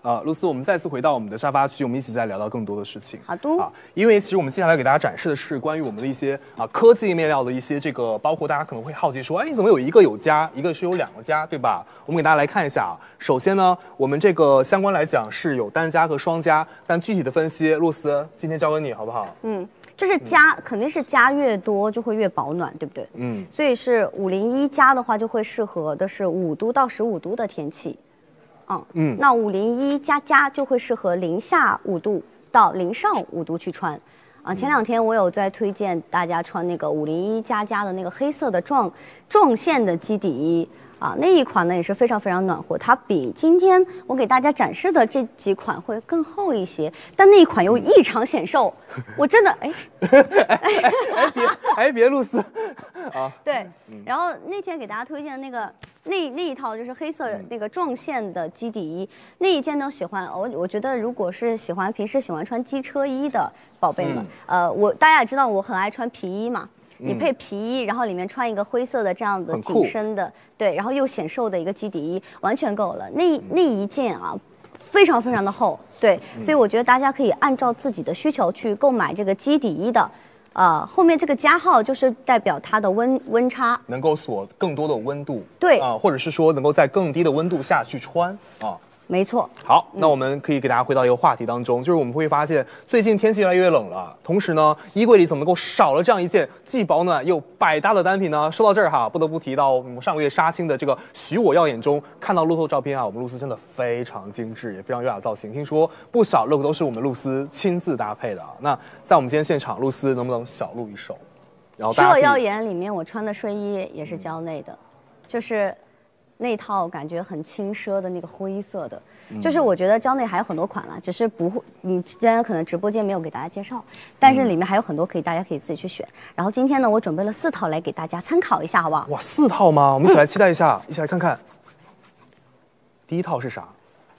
露丝，我们再次回到我们的沙发区，我们一起再聊到更多的事情。 好的。 因为其实我们接下来给大家展示的是关于我们的一些科技面料的一些这个，包括大家可能会好奇说，哎，你怎么有一个有家，一个是有2个家，对吧？我们给大家来看一下啊。首先呢，我们这个相关来讲是有单家和双家，但具体的分析，露丝今天交给你好不好？ 就是家肯定是家越多就会越保暖，对不对？所以是501加的话，就会适合的是5度到15度的天气。那501加就会适合零下5度到零上5度去穿。前2天我有在推荐大家穿那个501加的那个黑色的撞线的基底衣。那一款呢也是非常非常暖和，它比今天我给大家展示的这几款会更厚一些，但那一款又异常显瘦，我真的别露丝对，然后那天给大家推荐那一套就是黑色那个撞线的基底衣，那一件都喜欢。我觉得如果是平时喜欢穿机车衣的宝贝们，大家也知道我很爱穿皮衣嘛。你配皮衣，然后里面穿一个灰色的这样子紧身的，对，然后又显瘦的一个基底衣，完全够了。那一件非常非常的厚，对，所以我觉得大家可以按照自己的需求去购买这个基底衣的。后面这个加号就是代表它的温差， 能够锁更多的温度， 对或者是说能够在更低的温度下去穿没错。 好，那我们可以给大家回到一个话题当中，就是我们会发现最近天气越来越冷了，同时呢，衣柜里怎么能够少了这样一件既保暖又百搭的单品呢？说到这儿不得不提到我们上个月杀青的这个许我耀眼中看到路透照片我们露丝真的非常精致，也非常优雅造型，听说不少 look 都是我们露丝亲自搭配的那在我们今天现场，露丝能不能小露一手？然后许我耀眼里面我穿的睡衣也是蕉内的，就是那套感觉很轻奢的那个灰色的，就是我觉得蕉内还有很多款了，只是不会，今天可能直播间没有给大家介绍，但是里面还有很多大家可以自己去选。然后今天呢，我准备了4套来给大家参考一下，好不好？ 哇，4套吗？我们一起来期待一下，一起来看看。第一套是啥？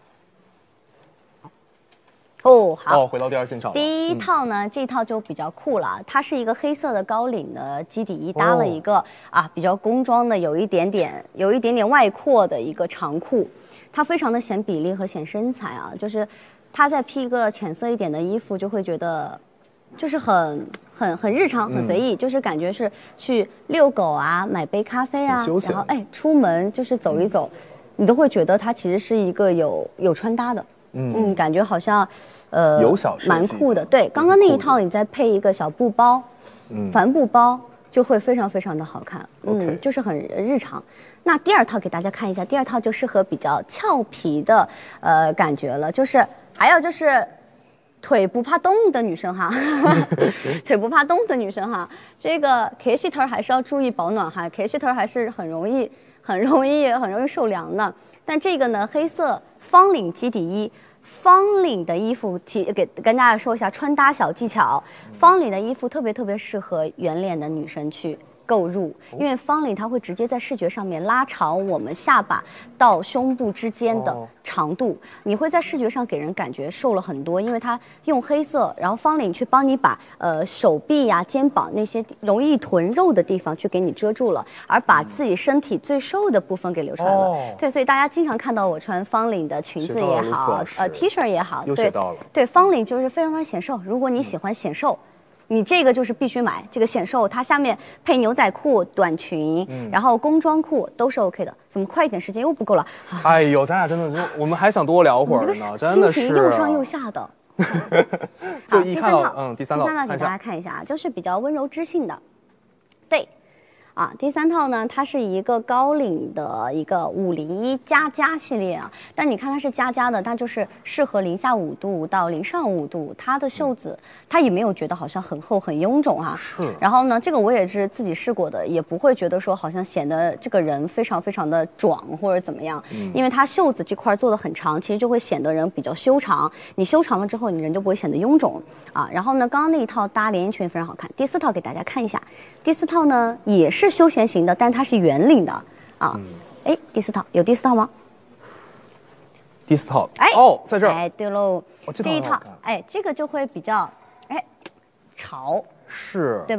好，回到第2现场。 第一套呢，这一套就比较酷了，它是一个黑色的高领的基底衣，搭了一个比较工装的，有一点点外扩的一个长裤，它非常的显比例和显身材就是它再披一个浅色一点的衣服，就会觉得就是很日常，很随意，就是感觉是去遛狗买杯咖啡然后出门就是走一走，你都会觉得它其实是一个有穿搭的。感觉好像， 有小设计蛮酷的。对，刚刚那一套你再配一个小布包，帆布包就会非常非常的好看。就是很日常。那第2套给大家看一下，第2套就适合比较俏皮的感觉了，还有就是腿不怕冻的女生腿不怕冻的女生这个 K 西头还是要注意保暖K 西头还是很容易受凉的。但这个呢，黑色方领基底衣。方领的衣服跟大家说一下穿搭小技巧，方领的衣服特别适合圆脸的女生去购入，因为方领它会直接在视觉上面拉长我们下巴到胸部之间的长度，你会在视觉上给人感觉瘦了很多，因为它用黑色，然后方领去帮你把手臂肩膀那些容易囤肉的地方去给你遮住了，而把自己身体最瘦的部分给留出来了。对，所以大家经常看到我穿方领的裙子也好，T 恤也好，对，方领就是非常非常显瘦。如果你喜欢显瘦，你这个就是必须买，这个显瘦，它下面配牛仔裤、短裙，然后工装裤都是 OK的。怎么快一点时间又不够了？ 哎呦，咱俩真的我们还想多聊会儿呢，真的是心情又上又下的。 就一看到第三套给大家看一下就是比较温柔知性的，对。第3套呢，它是一个高领的一个501加系列但你看它是加的，它就是适合零下5度到零上5度，它的袖子它也没有觉得好像很厚很臃肿是。 然后呢，这个我也是自己试过的，也不会觉得说好像显得这个人非常非常的壮或者怎么样，因为它袖子这块做的很长，其实就会显得人比较修长。你修长了之后，你人就不会显得臃肿然后呢，刚刚那一套搭连衣裙非常好看。第4套给大家看一下，第4套呢也是休闲型的，但它是圆领的第4套有第4套吗？ 第4套在这儿。 对喽，这一套这个就会比较潮， 是， 对吧？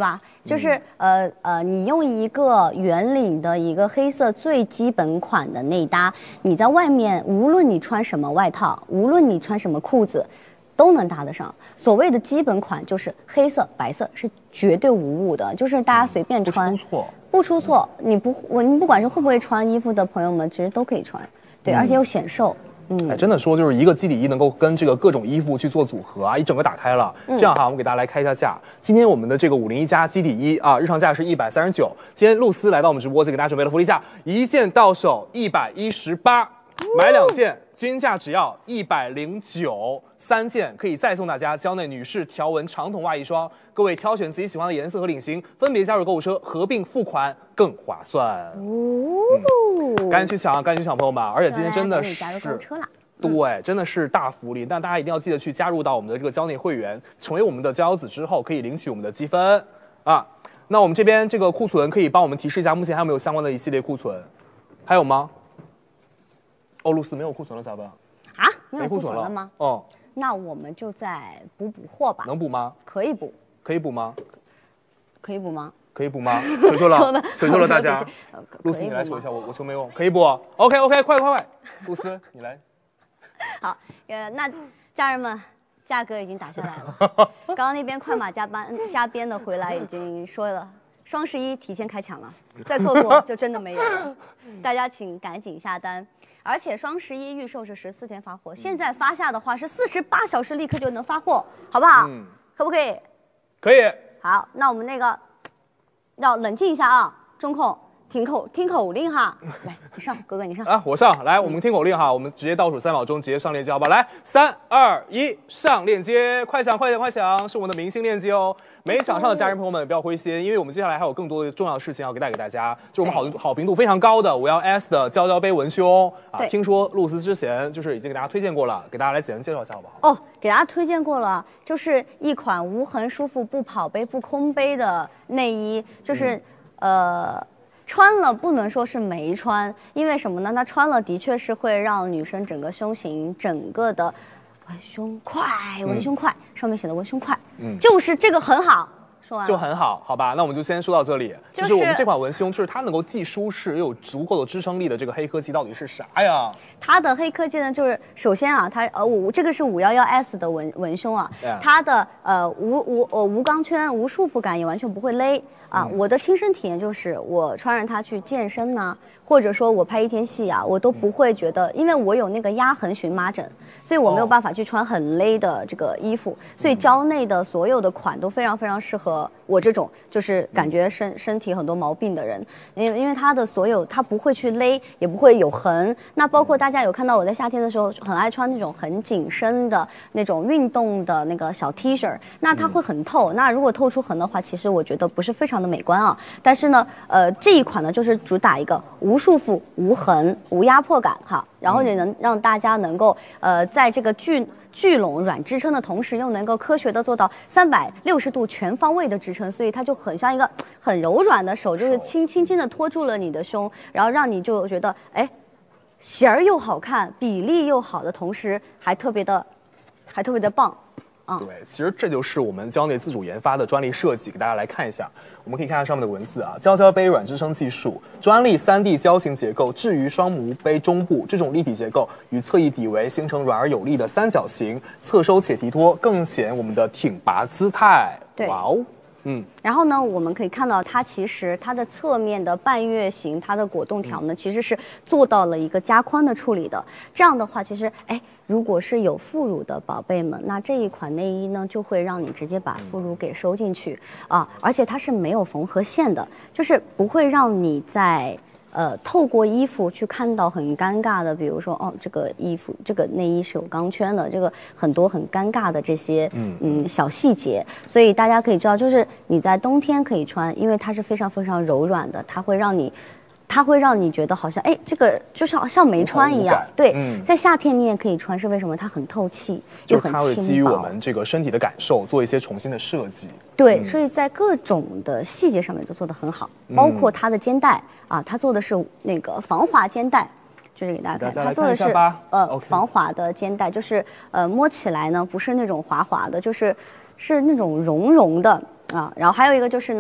就是你用一个圆领的一个黑色最基本款的内搭，你在外面无论你穿什么外套，无论你穿什么裤子，都能搭得上。所谓的基本款就是黑色、白色是绝对无误的，就是大家随便穿，不出错。你不管是会不会穿衣服的朋友们，其实都可以穿，对，而且又显瘦。 哎，真的说就是一个基底衣能够跟这个各种衣服去做组合啊，一整个打开了。这样哈，我们给大家来开一下价。今天我们的这个501+基底衣啊，日常价是139。今天露丝来到我们直播间，给大家准备了福利价，一件到手118，买2件均价只要109，3件可以再送大家蕉内女士条纹长筒袜一双。各位挑选自己喜欢的颜色和领型，分别加入购物车，合并付款更划算。赶紧去抢，赶紧去抢，朋友们！而且今天真的是加入购物车啦。 对，真的是大福利，但大家一定要记得去加入到我们的这个蕉内会员，成为我们的蕉子之后，可以领取我们的积分啊。那我们这边这个库存可以帮我们提示一下，目前还有没有相关的一系列库存？还有吗？哦，露丝没有库存了咋办？ 啊，没有库存了吗？ 哦， 那我们就再补货吧。 能补吗？ 可以补。 可以补吗？ 可以补吗？ 可以补吗？求求了，求求了大家！露丝，你来求一下我求没用，可以补。OK， 快，露丝你来。 好，那家人们，价格已经打下来了。刚刚那边快马加鞭的回来已经说了，双11提前开抢了，再错过就真的没有了。大家请赶紧下单。而且双11预售是14天发货，现在发下的话是48小时立刻就能发货，好不好？可不可以？ 可以。 好，那我们那个要冷静一下啊，中控听口令哈，来你上，哥哥你上啊，我上来，我们听口令哈，我们直接倒数3秒钟，直接上链接好吧？来，3、2、1，上链接，快抢，是我们的明星链接哦。没抢上的家人朋友们不要灰心，因为我们接下来还有更多的重要的事情要带给大家，就是我们好评度非常高的511S的娇杯文胸啊，听说露丝之前就是已经给大家推荐过了，给大家来简单介绍一下好不好？ 哦，给大家推荐过了，就是一款无痕舒服、不跑杯、不空杯的内衣，就是穿了不能说是没穿，因为什么呢？它穿了的确是会让女生整个胸型整个的文胸快，上面写的文胸快，就是这个很好。说完就很好，好吧？那我们就先说到这里。就是我们这款文胸，就是它能够既舒适又有足够的支撑力的这个黑科技到底是啥呀？ 它的黑科技呢，就是首先啊，它这个是511S的文胸啊，它的无钢圈、无束缚感，也完全不会勒啊。我的亲身体验就是，我穿着它去健身呐，或者说我拍1天戏啊，我都不会觉得，因为我有那个压痕荨麻疹，所以我没有办法去穿很勒的这个衣服，所以蕉内的所有的款都非常非常适合我这种就是感觉身体很多毛病的人，因为它的所有它不会去勒，也不会有痕。那包括大家有看到我在夏天的时候很爱穿那种很紧身的那种运动的那个小 T 恤，那它会很透。那如果透出痕的话，其实我觉得不是非常的美观啊。但是呢，这一款呢就是主打一个无束缚、无痕、无压迫感哈，然后也能让大家能够在这个聚拢软支撑的同时，又能够科学的做到360度全方位的支撑，所以它就很像一个很柔软的手，就是轻轻的托住了你的胸，然后让你就觉得哎，型儿又好看，比例又好的同时，还特别的棒。 对，其实这就是我们蕉内自主研发的专利设计，给大家来看一下。我们可以看下上面的文字啊，蕉杯软支撑技术，专利3D 胶型结构置于双母杯中部，这种立体结构与侧翼底围形成软而有力的三角形，侧收且提脱，更显我们的挺拔姿态。 对， 哇哦。 然后呢，我们可以看到它其实它的侧面的半月形，它的果冻条呢，其实是做到了一个加宽的处理的。这样的话，其实如果是有副乳的宝贝们，那这一款内衣呢，就会让你直接把副乳给收进去啊，而且它是没有缝合线的，就是不会让你在透过衣服去看到很尴尬的，比如说这个衣服这个内衣是有钢圈的，这个很多很尴尬的这些小细节，所以大家可以知道，就是你在冬天可以穿，因为它是非常非常柔软的，它会让你觉得好像这个就是像没穿一样。对，在夏天你也可以穿，是为什么？它很透气，又很轻薄。 它会基于我们这个身体的感受做一些重新的设计。 对，所以在各种的细节上面都做得很好，包括它的肩带啊，它做的是那个防滑肩带，就是给大家看，它做的是防滑的肩带，就是摸起来呢不是那种滑滑的，是那种绒绒的啊。然后还有一个就是呢，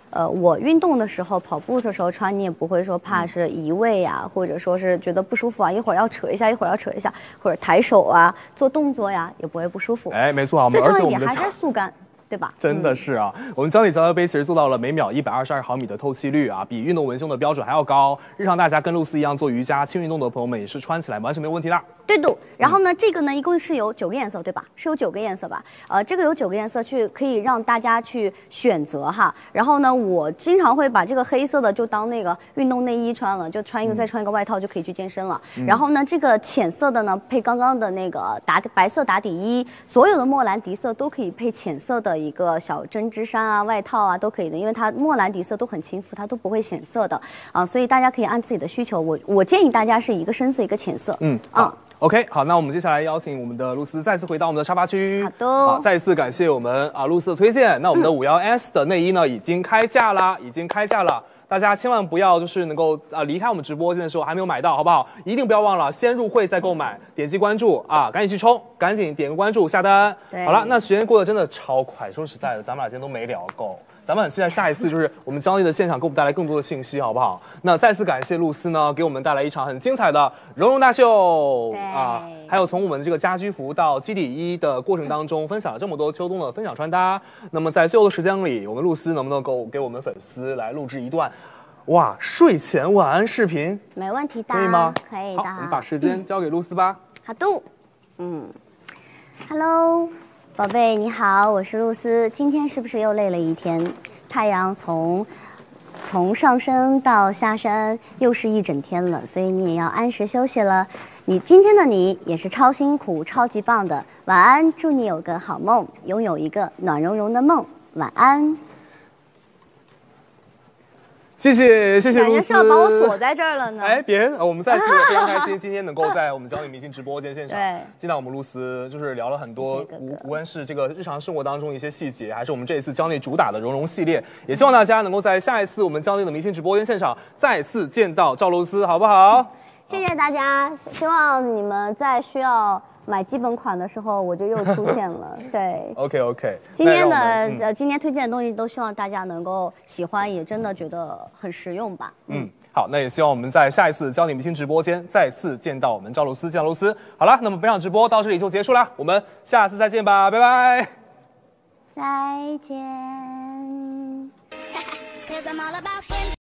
我运动的时候、跑步的时候穿，你也不会说怕是移位啊，或者说是觉得不舒服啊，一会儿要扯一下，一会儿要扯一下，或者抬手啊、做动作呀，也不会不舒服。 哎，没错啊， 最重要一点还是速干。对吧？ 真的是啊，我们胶里胶带杯其实做到了每秒122毫米的透气率啊，比运动文胸的标准还要高。日常大家跟露丝一样做瑜伽、轻运动的朋友们也是穿起来完全没有问题的。 对的。然后呢，这个呢一共是有9个颜色，对吧？是有9个颜色吧？这个有9个颜色可以让大家去选择哈。然后呢，我经常会把这个黑色的就当那个运动内衣穿了，就穿一个再穿一个外套就可以去健身了。然后呢，这个浅色的呢配刚刚的那个白色打底衣，所有的莫兰迪色都可以配浅色的一个小针织衫啊、外套啊都可以的，因为它莫兰迪色都很亲肤，它都不会显色的啊，所以大家可以按自己的需求，我建议大家是一个深色一个浅色。 OK， 好，那我们接下来邀请我们的露丝再次回到我们的沙发区。 好的， 再一次感谢我们露丝的推荐。那我们的51S 的内衣呢已经开价啦，大家千万不要就是能够离开我们直播间的时候还没有买到，好不好？一定不要忘了先入会再购买，点击关注啊，赶紧去冲，赶紧点个关注下单。好了，那时间过得真的超快，说实在的，咱们俩今天都没聊够。咱们很期待下一次就是我们胶内的现场给我们带来更多的信息，好不好？那再次感谢露丝呢，给我们带来一场很精彩的绒绒大秀啊！还有从我们这个家居服到基底衣的过程当中，分享了这么多秋冬的分享穿搭。那么在最后的时间里，我们露丝能不能够给我们粉丝来录制一段睡前晚安视频？ 没问题的， 可以吗？ 可以的。 好，我们把时间交给露丝吧。 好的。Hello。宝贝，你好，我是露丝。今天是不是又累了一天？太阳从上升到下山，又是一整天了，所以你也要按时休息了。今天的你也是超辛苦、超级棒的。晚安，祝你有个好梦，拥有一个暖融融的梦。晚安。 谢谢露丝， 感觉是要把我锁在这儿了呢。 哎，别，我们再次非常开心，今天能够在我们胶内明星直播间现场见到我们露丝，就是聊了很多，无论是这个日常生活当中一些细节，还是我们这一次胶内主打的绒绒系列，也希望大家能够在下一次我们胶内的明星直播间现场再次见到赵露丝，好不好？ 谢谢大家，希望你们在需要买基本款的时候，我就又出现了。对 ，OK。 今天推荐的东西都希望大家能够喜欢，也真的觉得很实用吧。 好，那也希望我们在下一次胶内明星直播间再次见到我们赵露丝。好了，那么本场直播到这里就结束了，我们下次再见吧，拜拜。 再见。